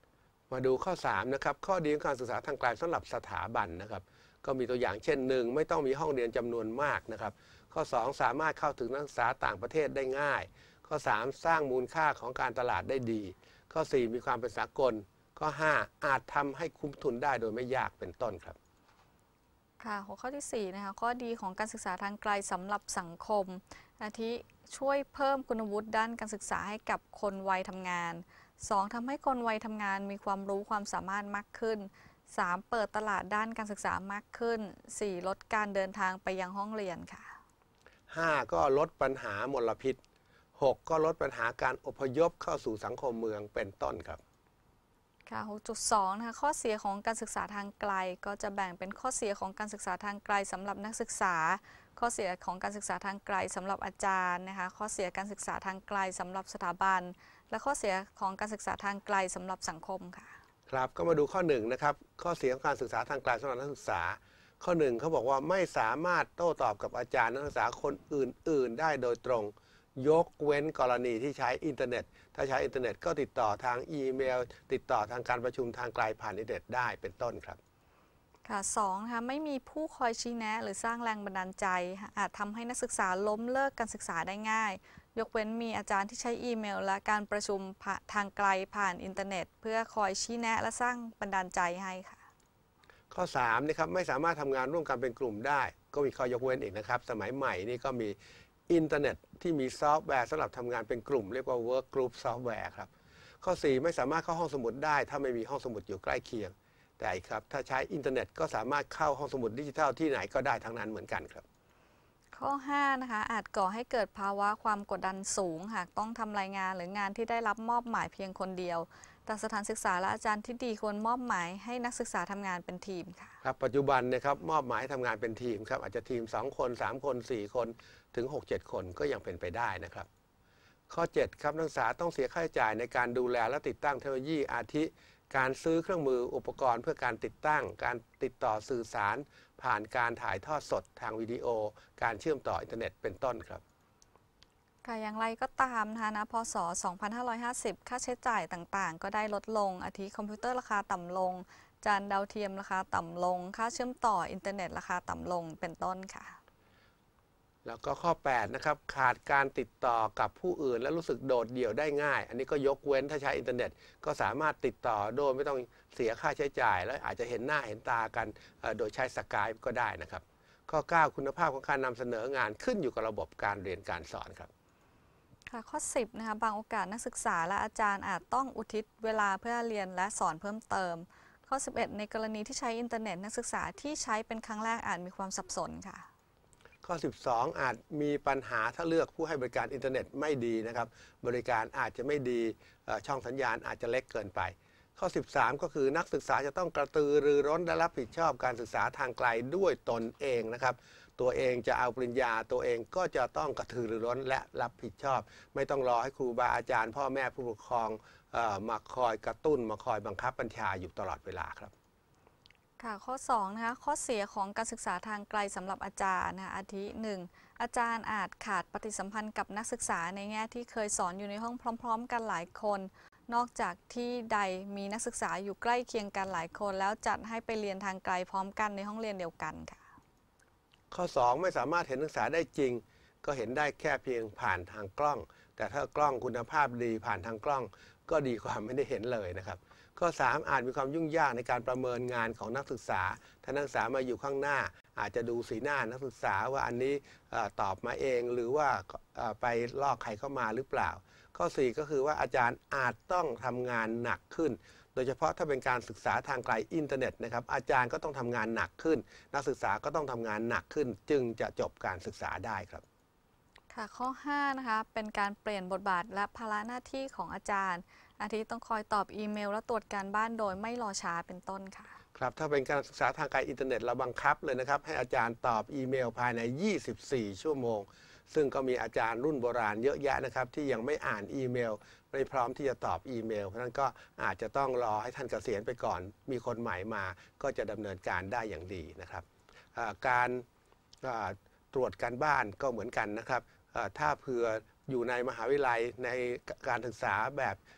มาดูข้อสามนะครับข้อดีของการศึกษาทางไกลสำหรับสถาบันนะครับก็มีตัวอย่างเช่นหนึ่งไม่ต้องมีห้องเรียนจำนวนมากนะครับข้อสองสามารถเข้าถึงนักศึกษาต่างประเทศได้ง่ายข้อสามสร้างมูลค่าของการตลาดได้ดีข้อสี่มีความเป็นสากลข้อห้าอาจทำให้คุ้มทุนได้โดยไม่ยากเป็นต้นครับค่ะหัวข้อที่สี่นะคะข้อดีของการศึกษาทางไกลสำหรับสังคมอาทิช่วยเพิ่มคุณวุฒิด้านการศึกษาให้กับคนวัยทำงานสองทำให้คนวัยทำงานมีความรู้ความสามารถมากขึ้นสามเปิดตลาดด้านการศึกษามากขึ้นสี่ลดการเดินทางไปยังห้องเรียนค่ะห้าก็ลดปัญหามลพิษหกก็ลดปัญหาการอพยพเข้าสู่สังคมเมืองเป็นต้นครับค่ะ หกจุดสอง นะคะข้อเสียของการศึกษาทางไกลก็จะแบ่งเป็นข้อเสียของการศึกษาทางไกลสำหรับนักศึกษาข้อเสียของการศึกษาทางไกลสำหรับอาจารย์นะคะข้อเสียการศึกษาทางไกลสำหรับสถาบันและข้อเสียของการศึกษาทางไกลสำหรับสังคมค่ะครับก็มาดูข้อหนึ่งนะครับข้อเสียของการศึกษาทางไกลสำหรับนักศึกษาข้อหนึ่งเขาบอกว่าไม่สามารถโต้ตอบกับอาจารย์นักศึกษาคนอื่นๆได้โดยตรงยกเว้นกรณีที่ใช้อินเทอร์เน็ตถ้าใช้อินเทอร์เน็ตก็ติดต่อทางอีเมลติดต่อทางการประชุมทางไกลผ่านอินเทอร์เน็ตได้เป็นต้นครับค่ะสองนะคะไม่มีผู้คอยชี้แนะหรือสร้างแรงบันดาลใจอาจทำให้นักศึกษาล้มเลิกการศึกษาได้ง่ายยกเว้นมีอาจารย์ที่ใช้อีเมลและการประชุมทางไกลผ่านอินเทอร์เน็ตเพื่อคอยชี้แนะและสร้างบันดาลใจให้ค่ะข้อสามนะครับไม่สามารถทำงานร่วมกันเป็นกลุ่มได้ก็มีข้อยกเว้นอีกนะครับสมัยใหม่นี่ก็มีอินเทอร์เน็ตที่มีซอฟต์แวร์สำหรับทำงานเป็นกลุ่มเรียกว่า work group software ครับข้อสี่ไม่สามารถเข้าห้องสมุดได้ถ้าไม่มีห้องสมุดอยู่ใกล้เคียงแต่ครับถ้าใช้อินเทอร์เน็ตก็สามารถเข้าห้องสมุดดิจิทัลที่ไหนก็ได้ทั้งนั้นเหมือนกันครับข้อห้านะคะอาจก่อให้เกิดภาวะความกดดันสูงหากต้องทำรายงานหรืองานที่ได้รับมอบหมายเพียงคนเดียวแต่สถานศึกษาและอาจารย์ที่ดีควรมอบหมายให้นักศึกษาทำงานเป็นทีมค่ะครับปัจจุบันนะครับมอบหมายให้ทำงานเป็นทีมครับอาจจะทีมสองคนสามคนสี่คนถึง หกเจ็ด คนก็ยังเป็นไปได้นะครับข้อเจ็ดครับนักศึกษาต้องเสียค่าใช้จ่ายในการดูแลและติดตั้งเทคโนโลยีอาทิการซื้อเครื่องมืออุปกรณ์เพื่อการติดตั้งการติดต่อสื่อสารผ่านการถ่ายทอดสดทางวิดีโอการเชื่อมต่ออินเทอร์เน็ตเป็นต้นครับค่ะอย่างไรก็ตามนะคะณพ.ศ. สองพันห้าร้อยห้าสิบค่าใช้จ่ายต่างๆก็ได้ลดลงอาทิคอมพิวเตอร์ราคาต่ำลงจานดาวเทียมราคาต่ำลงค่าเชื่อมต่ออินเทอร์เน็ตราคาต่ำลงเป็นต้นค่ะแล้วก็ข้อแปดนะครับขาดการติดต่อกับผู้อื่นและรู้สึกโดดเดี่ยวได้ง่ายอันนี้ก็ยกเว้นถ้าใช้อินเทอร์เน็ตก็สามารถติดต่อโดยไม่ต้องเสียค่าใช้จ่ายและอาจจะเห็นหน้าเห็นตากันโดยใช้สกายก็ได้นะครับข้อเก้าคุณภาพของการนำเสนองานขึ้นอยู่กับระบบการเรียนการสอนครับค่ะข้อสิบนะคะบางโอกาสนักศึกษาและอาจารย์อาจต้องอุทิศเวลาเพื่อเรียนและสอนเพิ่มเติมข้อสิบเอ็ดในกรณีที่ใช้อินเทอร์เน็ตนักศึกษาที่ใช้เป็นครั้งแรกอาจมีความสับสนค่ะข้อสิบสองอาจมีปัญหาถ้าเลือกผู้ให้บริการอินเทอร์เน็ตไม่ดีนะครับบริการอาจจะไม่ดีช่องสัญญาณอาจจะเล็กเกินไปข้อสิบสามก็คือนักศึกษาจะต้องกระตือรือร้นและรับผิดชอบการศึกษาทางไกลด้วยตนเองนะครับตัวเองจะเอาปริญญาตัวเองก็จะต้องกระตือรือร้นและรับผิดชอบไม่ต้องรอให้ครูบาอาจารย์พ่อแม่ผู้ปกครองมาคอยกระตุ้นมาคอยบังคับบัญชาอยู่ตลอดเวลาครับค่ะข้อสองนะคะข้อเสียของการศึกษาทางไกลสำหรับอาจารย์นะคะอาทิหนึ่งอาจารย์อาจขาดปฏิสัมพันธ์กับนักศึกษาในแง่ที่เคยสอนอยู่ในห้องพร้อมๆกันหลายคนนอกจากที่ใดมีนักศึกษาอยู่ใกล้เคียงกันหลายคนแล้วจัดให้ไปเรียนทางไกลพร้อมกันในห้องเรียนเดียวกันค่ะข้อสองไม่สามารถเห็นนักศึกษาได้จริงก็เห็นได้แค่เพียงผ่านทางกล้องแต่ถ้ากล้องคุณภาพดีผ่านทางกล้องก็ดีกว่าไม่ได้เห็นเลยนะครับข้อสามอาจมีความยุ่งยากในการประเมินงานของนักศึกษาถ้านักศึกษามาอยู่ข้างหน้าอาจจะดูสีหน้านักศึกษาว่าอันนี้ตอบมาเองหรือว่าไปลอกใครเข้ามาหรือเปล่าข้อสี่ก็คือว่าอาจารย์อาจต้องทำงานหนักขึ้นโดยเฉพาะถ้าเป็นการศึกษาทางไกลอินเทอร์เน็ตนะครับอาจารย์ก็ต้องทำงานหนักขึ้นนักศึกษาก็ต้องทำงานหนักขึ้นจึงจะจบการศึกษาได้ครับค่ะข้อห้านะคะเป็นการเปลี่ยนบทบาทและภาระหน้าที่ของอาจารย์อาทิต้องคอยตอบอีเมลและตรวจการบ้านโดยไม่รอช้าเป็นต้นค่ะครับถ้าเป็นการศึกษาทางไกลอินเทอร์เน็ตเราบังคับเลยนะครับให้อาจารย์ตอบอีเมลภายในยี่สิบสี่ชั่วโมงซึ่งก็มีอาจารย์รุ่นโบราณเยอะแยะนะครับที่ยังไม่อ่านอีเมลไม่พร้อมที่จะตอบอีเมลเพราะนั้นก็อาจจะต้องรอให้ท่านเกษียณไปก่อนมีคนใหม่มาก็จะดำเนินการได้อย่างดีนะครับการตรวจการบ้านก็เหมือนกันนะครับถ้าเผื่ออยู่ในมหาวิทยาลัยในการศึกษาแบบ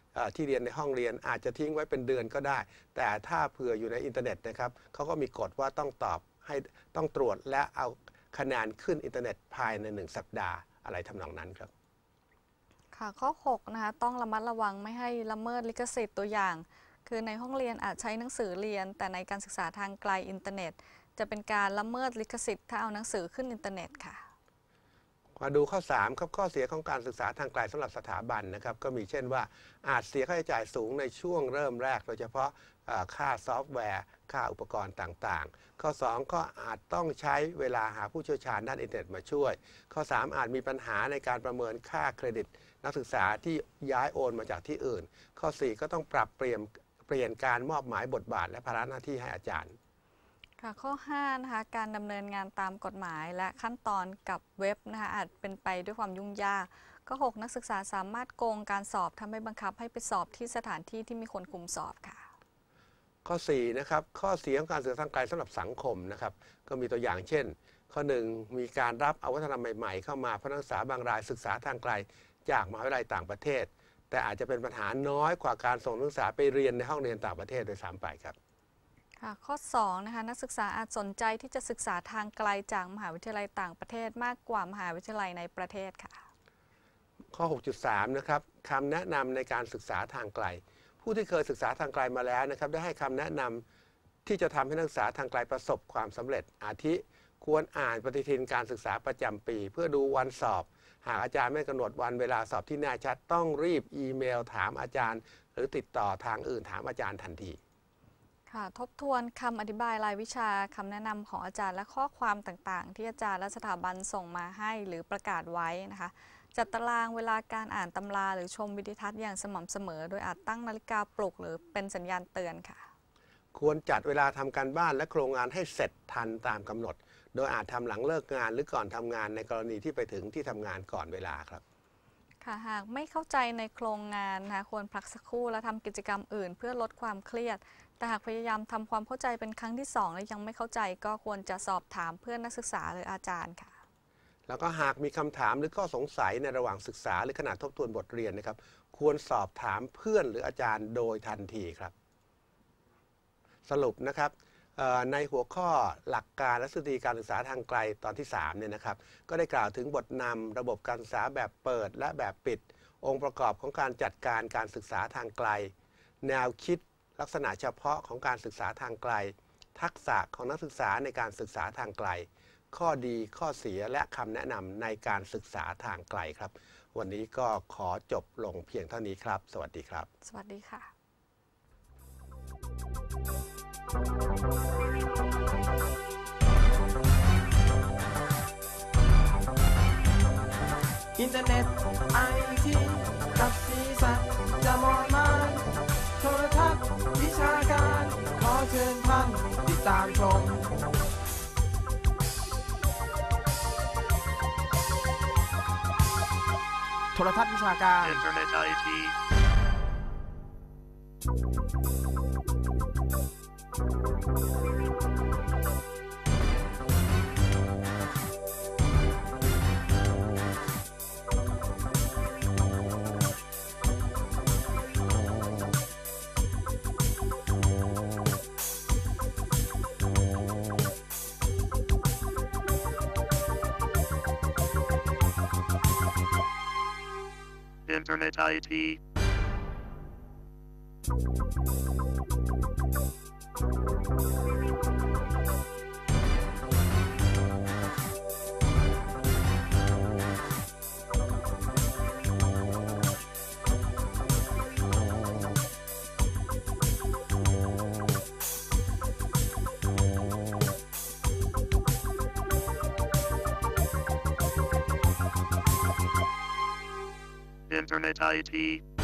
ที่เรียนในห้องเรียนอาจจะทิ้งไว้เป็นเดือนก็ได้แต่ถ้าเผื่ออยู่ในอินเทอร์เน็ตนะครับเขาก็มีกฎว่าต้องตอบให้ต้องตรวจและเอาคะแนนขึ้นอินเทอร์เน็ตภายในหนึ่งสัปดาห์อะไรทำนองนั้นครับค่ะข้อหกนะคะต้องระมัดระวังไม่ให้ละเมิดลิขสิทธิ์ตัวอย่างคือในห้องเรียนอาจใช้หนังสือเรียนแต่ในการศึกษาทางไกลอินเทอร์เน็ตจะเป็นการละเมิดลิขสิทธิ์ถ้าเอาหนังสือขึ้นอินเทอร์เน็ตค่ะมาดูข้อสามครับข้อเสียของการศึกษาทางไกลสำหรับสถาบันนะครับก็มีเช่นว่าอาจเสียค่าใช้จ่ายสูงในช่วงเริ่มแรกโดยเฉพาะค่าซอฟต์แวร์ค่าอุปกรณ์ต่างๆข้อสองก็อาจต้องใช้เวลาหาผู้เชี่ยวชาญด้านอินเทอร์เน็ตมาช่วยข้อสามอาจมีปัญหาในการประเมินค่าเครดิตนักศึกษาที่ย้ายโอนมาจากที่อื่นข้อสี่ก็ต้องปรับเปลี่ยนเปลี่ยนการมอบหมายบทบาทและภาระหน้าที่ให้อาจารย์ค่ะข้อห้านะคะการดำเนินงานตามกฎหมายและขั้นตอนกับเว็บนะคะอาจเป็นไปด้วยความยุ่งยากข้อหกนักศึกษาสามารถโกงการสอบทำให้บังคับให้ไปสอบที่สถานที่ที่มีคนคุมสอบค่ะข้อสี่นะครับข้อเสียของการศึกษาทางไกลสำหรับสังคมนะครับก็มีตัวอย่างเช่นข้อหนึ่งมีการรับเอาวัฒนธรรมใหม่ๆเข้ามาเพราะนักศึกษาบางรายศึกษาทางไกลจากมหาวิทยาลัยต่างประเทศแต่อาจจะเป็นปัญหาน้อยกว่าการส่งนักศึกษาไปเรียนในห้องเรียนต่างประเทศโดยซ้ำไปครับค่ะข้อสองนะคะนักศึกษาอาจสนใจที่จะศึกษาทางไกลจากมหาวิทยาลัยต่างประเทศมากกว่ามหาวิทยาลัยในประเทศค่ะข้อ หกจุดสาม นะครับคำแนะนำในการศึกษาทางไกลผู้ที่เคยศึกษาทางไกลมาแล้วนะครับได้ให้คำแนะนำที่จะทำให้นักศึกษาทางไกลประสบความสำเร็จอาทิควรอ่านปฏิทินการศึกษาประจำปีเพื่อดูวันสอบหากอาจารย์ไม่กำหนดวันเวลาสอบที่แน่ชัดต้องรีบอีเมลถามอาจารย์หรือติดต่อทางอื่นถามอาจารย์ทันทีค่ะทบทวนคำอธิบายรายวิชาคำแนะนำของอาจารย์และข้อความต่างๆที่อาจารย์และสถาบันส่งมาให้หรือประกาศไว้นะคะจัดตารางเวลาการอ่านตำราหรือชมวิดีทัศน์อย่างสม่ำเสมอโดยอาจตั้งนาฬิกาปลุกหรือเป็นสัญญาณเตือนค่ะควรจัดเวลาทำการบ้านและโครงงานให้เสร็จทันตามกำหนดโดยอาจทำหลังเลิกงานหรือก่อนทำงานในกรณีที่ไปถึงที่ทำงานก่อนเวลาครับค่ะหากไม่เข้าใจในโครงงานนะคะควรพักสักครู่และทำกิจกรรมอื่นเพื่อลดความเครียดแต่หากพยายามทำความเข้าใจเป็นครั้งที่สองและยังไม่เข้าใจก็ควรจะสอบถามเพื่อนนักศึกษาหรืออาจารย์ค่ะแล้วก็หากมีคำถามหรือข้อสงสัยในระหว่างศึกษาหรือขณะทบทวนบทเรียนนะครับควรสอบถามเพื่อนหรืออาจารย์โดยทันทีครับสรุปนะครับในหัวข้อหลักการและทฤษฎีการศึกษาทางไกลตอนที่สามเนี่ยนะครับก็ได้กล่าวถึงบทนำระบบการศึกษาแบบเปิดและแบบปิดองค์ประกอบของการจัดการการศึกษาทางไกลแนวคิดลักษณะเฉพาะของการศึกษาทางไกลทักษะของนักศึกษาในการศึกษาทางไกลข้อดีข้อเสียและคำแนะนำในการศึกษาทางไกลครับวันนี้ก็ขอจบลงเพียงเท่านี้ครับสวัสดีครับสวัสดีค่ะอินเทอร์เน็ตไอทีกับสีสันจะมอนมันโทรทัศน์วิชาการขอเชิญท่านติดตามชมโทรทัศน์วิชาการอินเทอร์เน็ตไอที Internet ไอ ที Internet ไอ ที